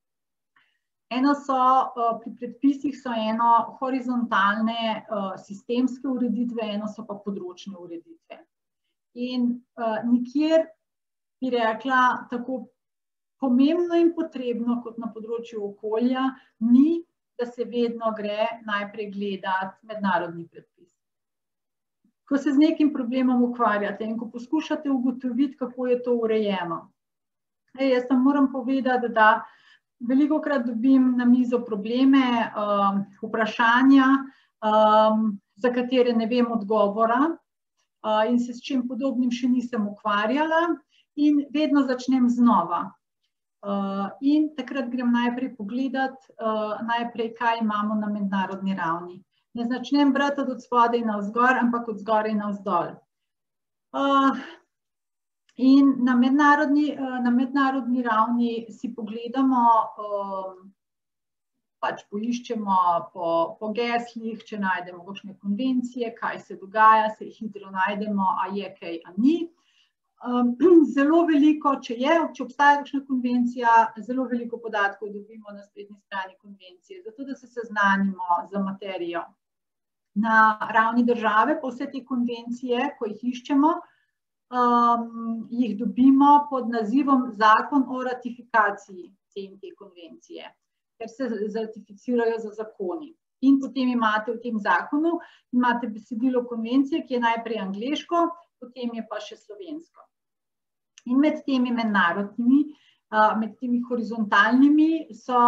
Pri predpisih so horizontalne sistemske ureditve, so pa področne ureditve. In nikjer, bi rekla, tako pomembno in potrebno kot na področju okolja ni, da se vedno gre najprej gledati mednarodni predpis. Ko se z nekim problemom ukvarjate in ko poskušate ugotoviti, kako je to urejeno. Jaz vam moram povedati, da velikokrat dobim na mizo probleme, vprašanja, za katere ne vem odgovora in se s čim podobnim še nisem ukvarjala in vedno začnem znova. In takrat grem najprej pogledati, kaj imamo na mednarodni ravni. Ne začnem brati od spodaj navzgor, ampak od zgoraj navzdol. In na mednarodni ravni si pogledamo, pač poiščemo po geslih, če najdemo kakšne konvencije, kaj se dogaja, se hitro najdemo, a je kaj, a ni. Zelo veliko, če obstaja kakšna konvencija, zelo veliko podatkov dobimo na spletni strani konvencije, zato da se seznanimo z materijo. Na ravni države pa vse te konvencije, ko jih iščemo, jih dobimo pod nazivom Zakon o ratifikaciji te konvencije, ker se ratificirajo za zakoni. In potem imate v tem zakonu, imate besedilo konvencije, ki je najprej angleško, potem je pa še slovensko. In med temi mednarodnimi, med temi horizontalnimi so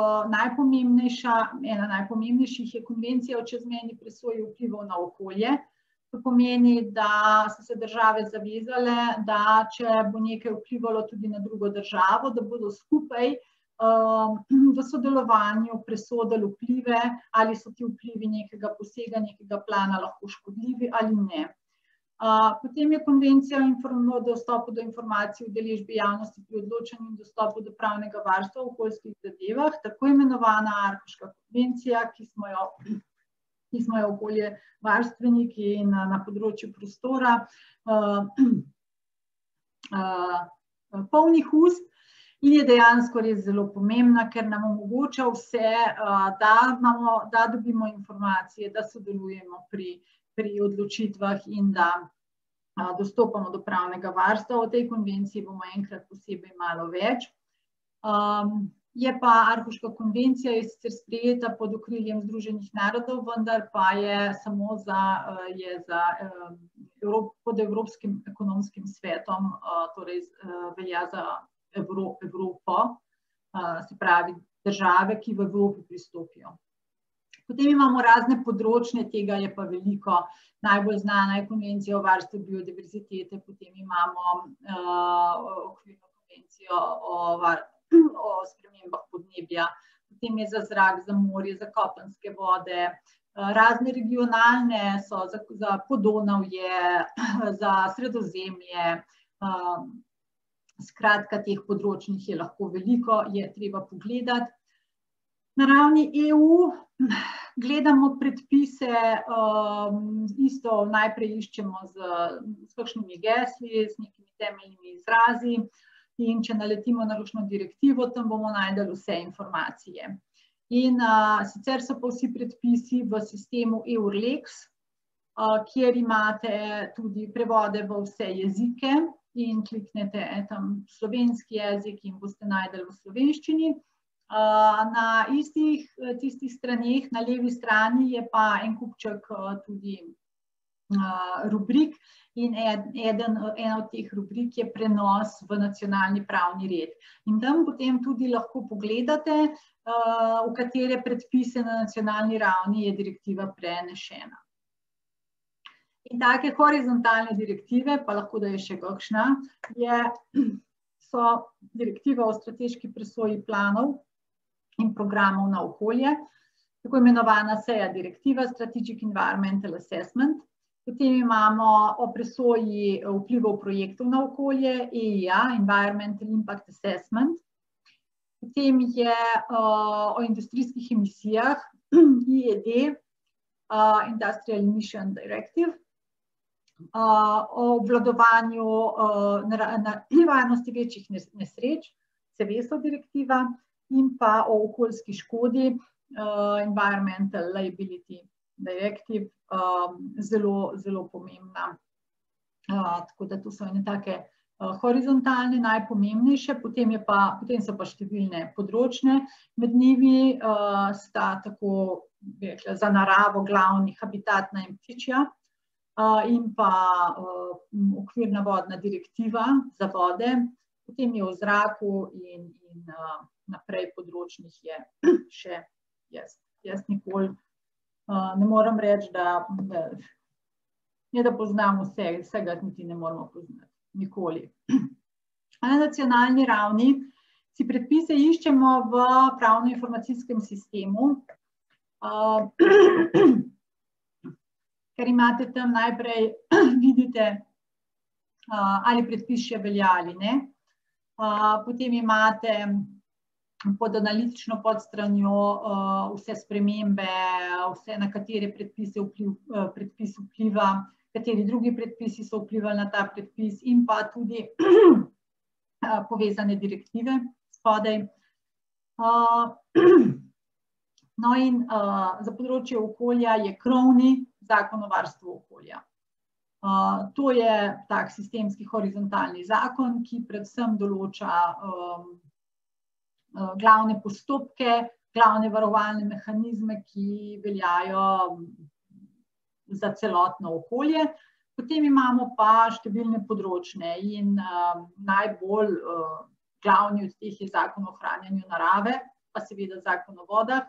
ena najpomembnejših je konvencija o čezmejni presoji vplivov na okolje. To pomeni, da so se države zavezale, da če bo nekaj vplivalo tudi na drugo državo, da bodo skupaj v sodelovanju presodili vplive, ali so ti vplivi nekega posega, nekega plana lahko škodljivi ali ne. Potem je konvencija o dostopu do informacij v udeležbi javnosti pri odločanju in dostopu do pravnega varstva v okoljskih zadevah, tako imenovana Aarhuška konvencija, ki smo jo okoljevarstveniki na področju prostora polnih ust in je dejansko res zelo pomembna, ker nam omogoča vse, da dobimo informacije, da sodelujemo pri odločitvah in da dostopamo do pravnega varstva. O tej konvenciji bomo enkrat posebej malo več. Je pa Aarhuška konvencija je sicer sprejeta pod okriljem Združenih narodov, vendar pa je samo pod Evropskim ekonomskim svetom, torej velja za Evropo, se pravi države, ki v Evropi pristopijo. Potem imamo razne področne, tega je pa veliko. Najbolj znana je konvencija o varstvu biodiverzitete, potem imamo okvirno konvencijo o spremembah podnebja, potem je za zrak, za morje, za kopenske vode, razne regionalne so za Podonavje, za Sredozemlje, skratka teh področnih je lahko veliko, je treba pogledati. Na ravni EU gledamo predpise, isto najprej iščemo s kakšnimi gesli, s nekimi temeljnimi izrazi in če naletimo na kakšno direktivo, tam bomo našli vse informacije. In sicer so pa vsi predpisi v sistemu EUR-Lex, kjer imate tudi prevode v vse jezike in kliknete tam slovenski jezik in boste našli v slovenščini. Na tistih straneh, na levi strani je pa en kupček tudi rubrik in ena od teh rubrik je prenos v nacionalni pravni red. In tam potem tudi lahko pogledate, v katere predpise na nacionalni ravni je direktiva prenešena. In take horizontalne direktive, pa lahko da je še kakšna, so direktiva o strateški presoji planov in programov na okolje, tako imenovana SEA direktiva, Strategic Environmental Assessment. Potem imamo o presoji vplivov projektov na okolje, EIA, Environmental Impact Assessment. Potem je o industrijskih emisijah, IED, Industrial Emission Directive, o obvladovanju nevarnosti večjih nesreč, SEVESO direktiva, in pa o okoljski škodi, Environmental Liability Directive, zelo, zelo pomembna. Tako da to so ene take horizontalne, najpomembnejše, potem so pa številne področne, med njimi sta tako rekla, za naravo glavni habitatna in ptičja in pa okvirna vodna direktiva za vode, potem je v zraku in naprej področnih je še jaz nikoli ne moram reči, da poznam vsega niti ne moramo poznati, nikoli. Na nacionalni ravni si predpise iščemo v pravno-informacijskem sistemu, ker imate tam najprej, vidite, ali predpis še velja ali ne. Potem imate pod analitično podstranjo vse spremembe, vse na katere predpis vpliva, kateri drugi predpisi so vplivali na ta predpis in pa tudi povezane direktive spodaj. No in za področje okolja je krovni zakon o varstvu okolja. To je tak sistemski horizontalni zakon, ki predvsem določa glavne postopke, glavne varovalne mehanizme, ki veljajo za celotno okolje. Potem imamo pa številne področne in najbolj glavni od teh je zakon o ohranjanju narave, pa seveda zakon o vodah.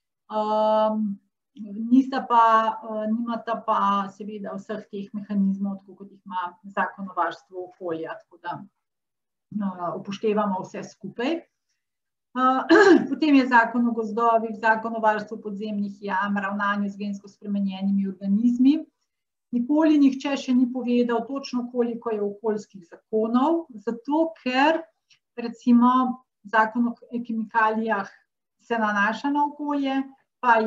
Nimata pa seveda vseh teh mehanizmov, tako kot jih ima zakon o varstvu okolja, tako da upoštevamo vse skupaj. Potem je zakon o gozdovih, zakon o varstvu podzemnih jam, ravnanju z gensko spremenjenimi organizmi. Nikoli nihče še ni povedal točno, koliko je okoljskih zakonov, zato ker recimo zakon o kemikalijah se nanaša na okolje, pa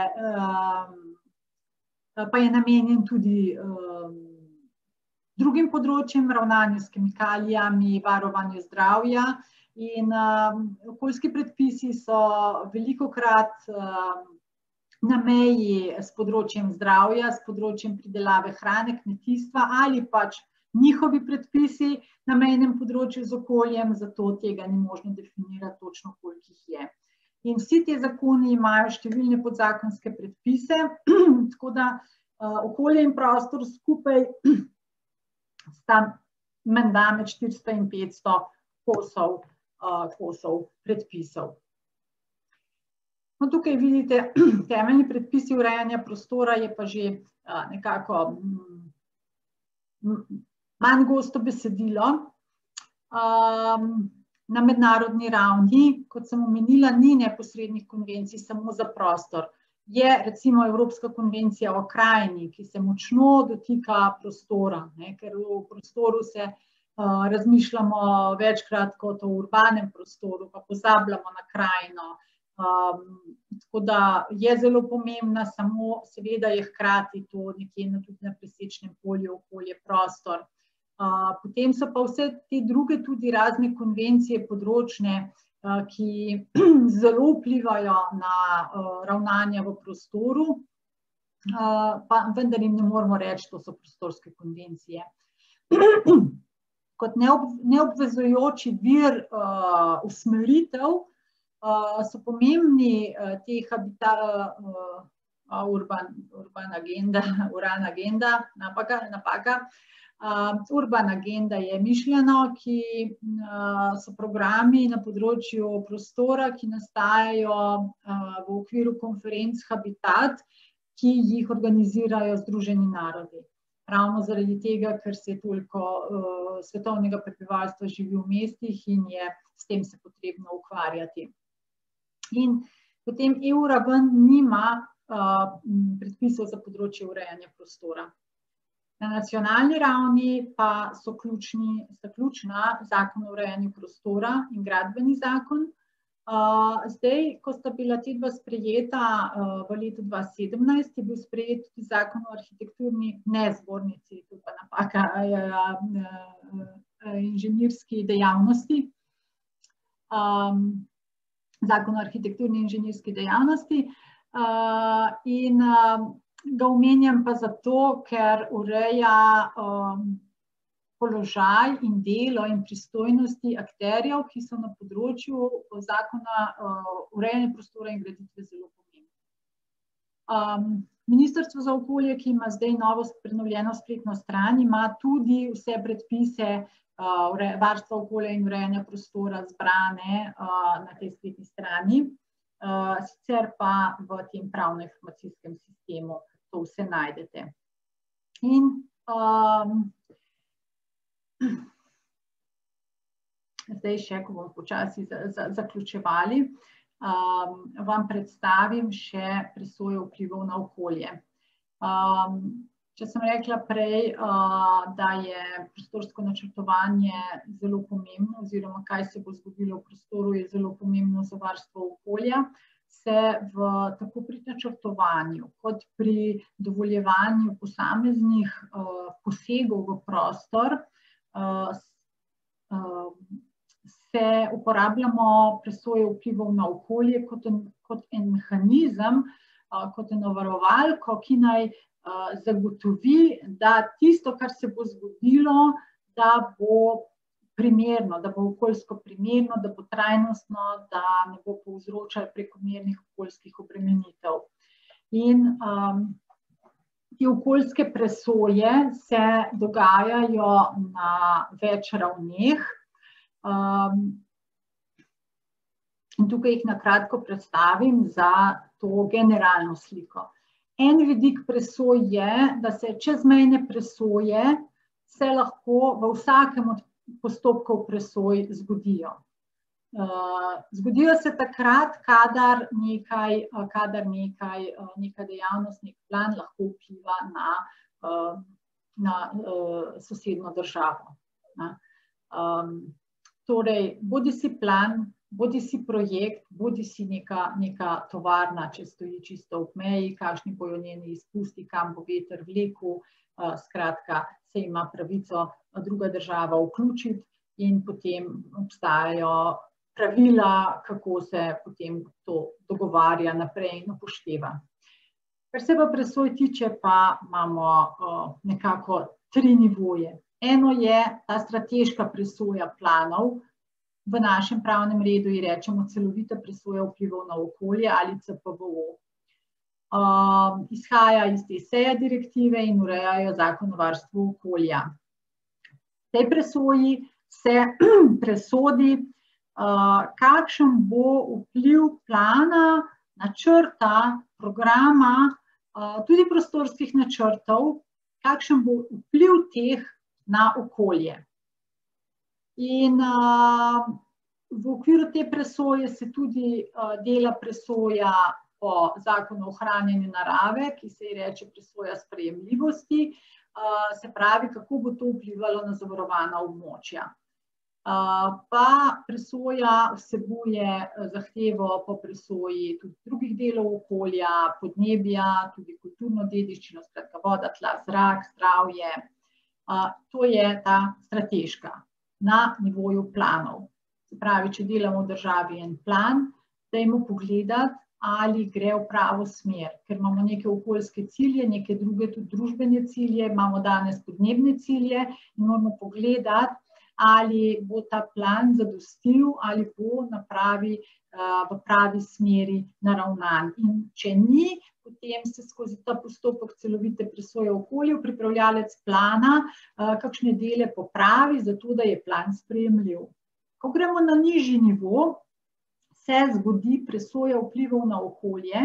je namenjen tudi drugim področjem, ravnanju s kemikalijami, varovanju zdravja. In okoljski predpisi so velikokrat na meji s področjem zdravja, s področjem pridelave hrane, kmetijstva ali pač njihovi predpisi na mejnem področju z okoljem, zato tega ni možno definirati točno, koliko jih je. In vsi ti zakoni imajo številne podzakonske predpise, tako da okolje in prostor skupaj sta menda med 400 in 500 kosov predpisov. No, tukaj vidite temeljni predpisi urejanja prostora, je pa že nekako manj gosto besedilo. Na mednarodni ravni, kot sem omenila, ni neposrednih konvencij samo za prostor. Je recimo Evropska konvencija o krajini, ki se močno dotika prostora, ker v prostoru se razmišljamo večkrat kot o urbanem prostoru, pa pozabljamo na krajino. Tako da je zelo pomembna, samo seveda je hkrati to nekje tudi na presečnem polju okolje prostor. Potem so pa vse te druge tudi razne konvencije področne, ki zelo vplivajo na ravnanja v prostoru, pa vendar jim ne moramo reči, to so prostorske konvencije. Kot neobvezujoči vir usmeritev so pomembni te Urban Agenda, napaka. Urban Agenda je mišljeno, ki so programi na področju prostora, ki nastajajo v okviru konferenc Habitat, ki jih organizirajo Združeni narodi. Ravno zaradi tega, ker se toliko svetovnega prebivalstva živi v mestih in je s tem se potrebno ukvarjati. In potem EU raven nima predpisov za področje urejanja prostora. Na nacionalni ravni pa sta ključna zakon o urejanju prostora in gradbeni zakon. Zdaj, ko sta bila te dva sprejeta v letu 2017, je bil sprejet tudi zakon o arhitekturni, ne zbornici, to pa napaka, inženirski dejavnosti. Zakon o arhitekturni in inženirski dejavnosti. In ga omenjam pa zato, ker ureja položaj in delo in pristojnosti akterjev, ki so na področju zakona urejanja prostora in graditve zelo pomembni. Ministrstvo za okolje, ki ima zdaj novo prenovljeno spletno stran, ima tudi vse predpise varstva okolja in urejanja prostora zbrane na tej spletni strani, sicer pa v tem pravno-informacijskem sistemu to vse najdete. In zdaj še, ko bomo počasi zaključevali, vam predstavim še presojo vplivov na okolje. Če sem rekla prej, da je prostorsko načrtovanje zelo pomembno, oziroma kaj se bo zgodilo v prostoru, je zelo pomembno za varstvo okolja, se tako pri načrtovanju kot pri dovoljevanju posameznih posegov v prostor se uporabljamo presoje vplivov na okolje kot en mehanizem, kot eno varovalko, ki naj zagotovi, da tisto, kar se bo zgodilo, da bo primerno, da bo okoljsko primerno, da bo trajnostno, da ne bo povzročalo prekomernih okoljskih obremenitev. In te okoljske presoje se dogajajo na več ravneh. In tukaj jih na kratko predstavim za to generalno sliko. En vidik presoj je, da se čezmejne presoje se lahko v vsakem od postopkov presoj zgodijo. Zgodijo se takrat, kadar neka dejavnost, nek plan lahko vpliva na sosednjo državo. Torej, bodisi plan, bodisi projekt, bodisi neka tovarna, če stoji čisto ob meji, kakšni bojo njeni izpusti, kam bo veter vlekel, skratka, se ima pravico druga država vključiti in potem obstajajo pravila, kako se potem to dogovarja naprej in upošteva. Kar se pa presoj tiče, pa imamo nekako 3 nivoje. Eno je ta strateška presoja planov, v našem pravnem redu ji rečemo celovita presoja vplivov na okolje ali CPVO. Izhaja iz te SEA direktive in urejajo Zakon o varstvu okolja. V tej presoji se presodi, kakšen bo vpliv plana, načrta, programa, tudi prostorskih načrtov, kakšen bo vpliv teh na okolje. In v okviru te presoje se tudi dela presoja po Zakonu o ohranjanju narave, ki se ji reče presoja sprejemljivosti, se pravi, kako bo to vplivalo na zavarovana območja. Pa presoja vsebuje zahtevo po presoji tudi drugih delov okolja, podnebja, tudi kulturno dediščino, skratka voda, tla, zrak, zdravje. To je ta strateška na nivoju planov. Se pravi, če delamo v državi en plan, dajmo pogledati, ali gre v pravo smer, ker imamo neke okoljske cilje, neke druge tudi družbene cilje, imamo danes podnebne cilje in moramo pogledati, ali bo ta plan zadostil, ali bo v pravi smeri naravnan. In če ni, potem se skozi ta postopek celovite presoje okolja pripravljalec plana kakšne dele popravi, zato da je plan sprejemljiv. Ko gremo na nižji nivo, se zgodi presoja vplivov na okolje.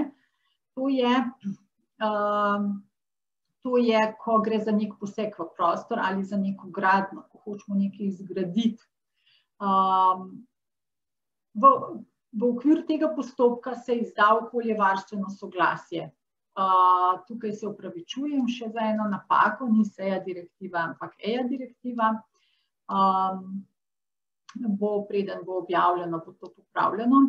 To je, ko gre za nek poseg v prostor ali za neko gradnjo, ko hočemo nekaj zgraditi. V okviru tega postopka se izda okoljevarstveno soglasje. Tukaj se opravičujem še za eno napako, ni SEA direktiva, ampak EA direktiva. Preden bo objavljeno, bo to popravljeno.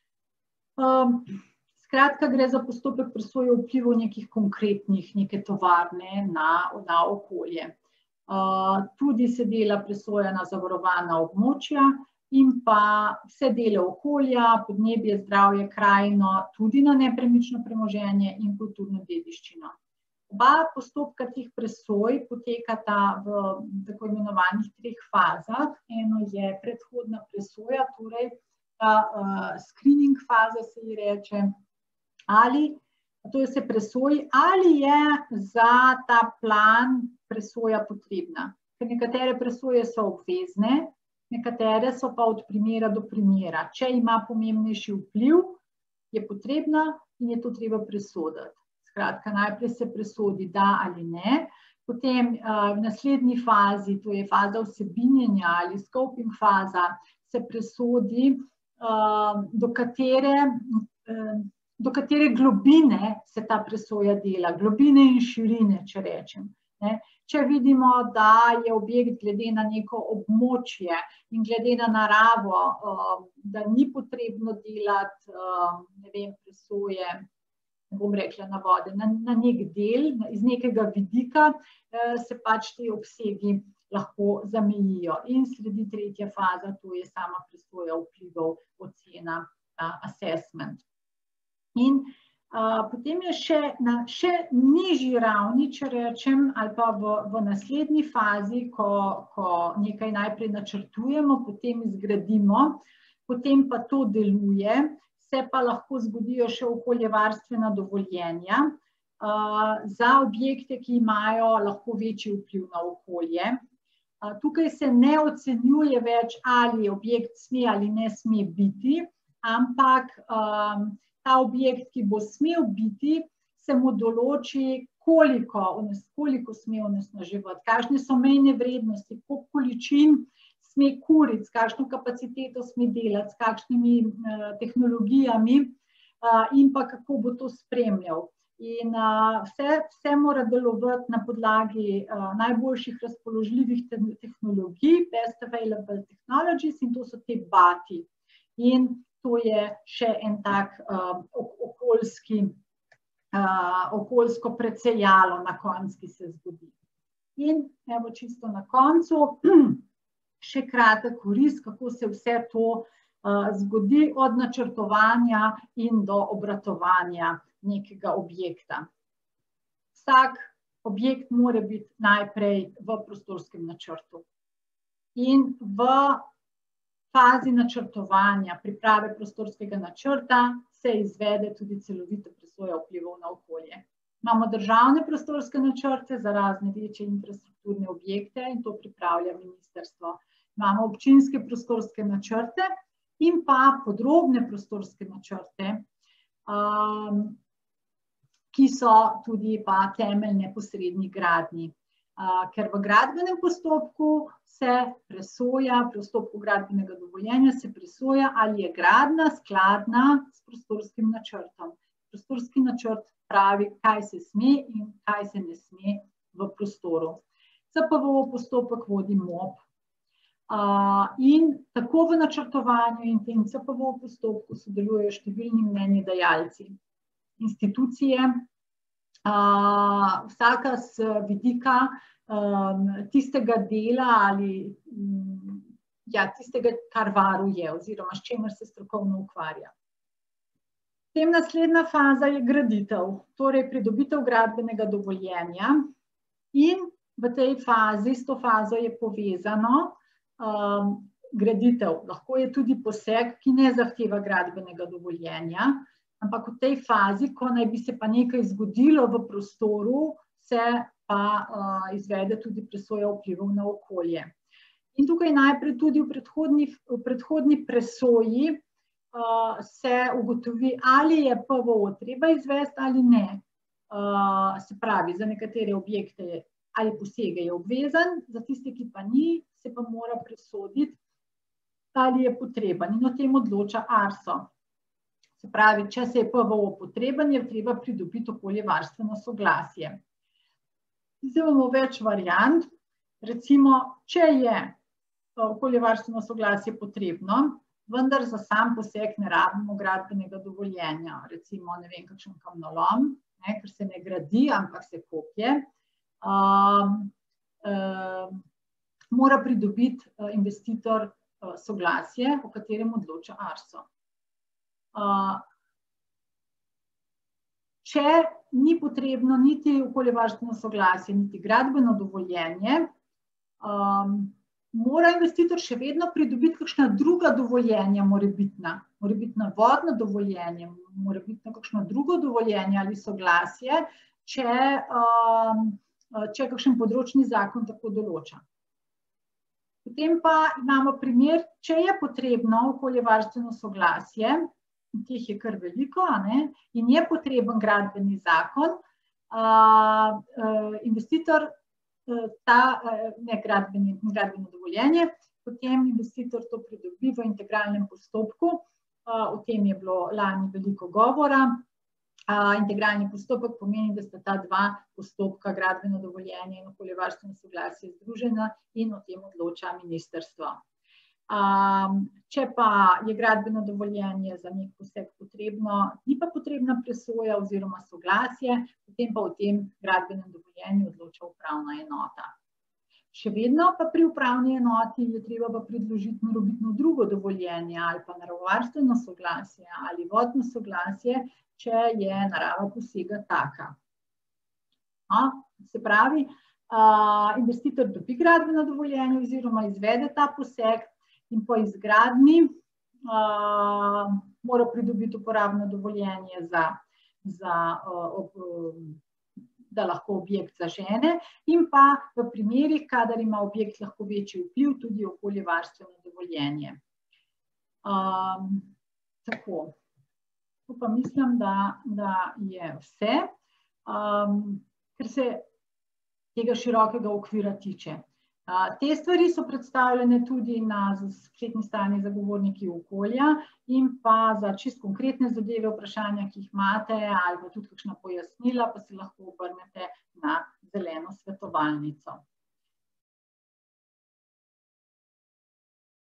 Skratka, gre za postopek presoje vplivov nekih konkretnih, neke tovarne na okolje. Tudi se dela presoja na zavarovana območja in pa vse dele okolja, podnebje, zdravje, krajino, tudi na nepremično premoženje in kulturno dediščino. Oba postopka teh presoj potekata v tako imenovanih 3 fazah. Eno je predhodna presoja, torej screening faza se ji reče, to se presoji, ali je za ta plan presoja potrebna. Ker nekatere presoje so obvezne, nekatere so pa od primera do primera. Če ima pomembnejši vpliv, je potrebna in je to treba presoditi. Skratka, najprej se presodi da ali ne, potem v naslednji fazi, to je faza vsebinjenja ali scoping faza, se presodi, do katere globine se ta presoja dela, globine in širine, če rečem. Če vidimo, da je objekt glede na neko območje in glede na naravo, da ni potrebno delati, ne vem, presoje, ne bom rekla na vode, na nek del, iz nekega vidika, se pač ti obsegi lahko zamejijo. In sledi tretja faza, to je sama presoja vplivov, ocena, assessment. In potem je še na še nižji ravni, če rečem, ali pa v naslednji fazi, ko nekaj najprej načrtujemo, potem izgradimo, potem pa to deluje, se pa lahko zgodijo še okoljevarstvena dovoljenja za objekte, ki imajo lahko večji vpliv na okolje. Tukaj se ne ocenjuje več, ali objekt sme ali ne sme biti, ampak ta objekt, ki bo smel biti, se mu določi, koliko sme onesnaževati, kakšne so mejne vrednosti, koliko količin sme kuriti, s kakšno kapaciteto sme delati, s kakšnimi tehnologijami in pa kako bo to spremljal. In vse mora delovati na podlagi najboljših razpoložljivih tehnologij, best available technologies, in to so te BAT-i. In to je še en tak okoljsko precejalo na koncu, ki se zgodi. In evo čisto na koncu, še kratek oris, kako se vse to zgodi od načrtovanja in do obratovanja nekega objekta. Vsak objekt mora biti najprej v prostorskem načrtu. In v fazi načrtovanja, priprave prostorskega načrta, se izvede tudi celovita presoja vplivov na okolje. Imamo državne prostorske načrte za razne večje infrastrukturne objekte in to pripravlja ministrstvo. Imamo občinske prostorske načrte in pa podrobne prostorske načrte, ki so tudi pa temelj neposredni gradnji. Ker v gradbenem postopku se presoja, v postopku gradbenega dovoljenja se presoja, ali je gradnja skladna s prostorskim načrtom. Prostorski načrt pravi, kaj se sme in kaj se ne sme v prostoru. CPVO postopek vodi MOP. In tako v načrtovanju in tem CPVO postopku sodelujejo številni mnenjedajalci, institucije, vsaka z vidika tistega dela ali tistega, kar varuje oziroma s čemer se strokovno ukvarja. Potem naslednja faza je graditev, torej pridobitev gradbenega dovoljenja in v tej fazi, s to fazo je povezano graditev. Lahko je tudi poseg, ki ne zahteva gradbenega dovoljenja, ampak v tej fazi, ko naj bi se pa nekaj zgodilo v prostoru, se pa izvede tudi presoja vplivov na okolje. In tukaj najprej tudi v predhodni presoji se ugotovi, ali je PVO treba izvesti ali ne. Se pravi, za nekatere objekte ali posege je obvezen, za tiste, ki pa ni, se pa mora presoditi, ali je potreben. In o tem odloča ARSO. Se pravi, če se je PVO potreben, je treba pridobiti okoljevarstveno soglasje. Zdaj imamo več variant. Recimo, če je okoljevarstveno soglasje potrebno, vendar za sam poseg ne rabimo gradbenega dovoljenja. Recimo, ne vem, kakšen kamnolom, ker se ne gradi, ampak se kopje, mora pridobiti investitor soglasje, o katerem odloča ARSO. Če ni potrebno niti okoljevarstveno soglasje, niti gradbeno dovoljenje, mora investitor še vedno pridobiti kakšna druga dovoljenja, morebitna vodno dovoljenje, morebitno kakšno drugo dovoljenje ali soglasje, če kakšen področni zakon tako določa. Potem pa imamo primer, če je potrebno okoljevarstveno soglasje, teh je kar veliko, in je potreben gradbeni zakon, investitor gradbeno dovoljenje, potem investitor to pridobi v integralnem postopku, o tem je bilo lani veliko govora, Integralni postopek pomeni, da sta ta dva postopka, gradbeno dovoljenje in okoljevarstveno soglasje, združena in o tem odloča ministrstvo. Če pa je gradbeno dovoljenje za nek poseg potrebno, ni pa potrebna presoja oziroma soglasje, potem pa o tem gradbenem dovoljenju odloča upravna enota. Še vedno pa pri upravni enoti je treba pa predložiti morebitno drugo dovoljenje ali pa naravovarstveno soglasje ali vodno soglasje, če je narava posega taka. Se pravi, investitor dobi gradbeno dovoljenje oziroma izvede ta poseg in po izgradnji mora pridobiti uporabno dovoljenje da lahko objekt zažene in pa v primerih, kadar ima objekt lahko večji vpliv, tudi okoljevarstveno dovoljenje. Tako. Pa mislim, da je vse, kar se tega širokega okvira tiče. Te stvari so predstavljene tudi na spletni strani Zagovorniki okolja in pa za čisto konkretne zadeve, vprašanja, ki jih imate, ali pa tudi kakšna pojasnila, pa se lahko obrnete na zeleno svetovalnico.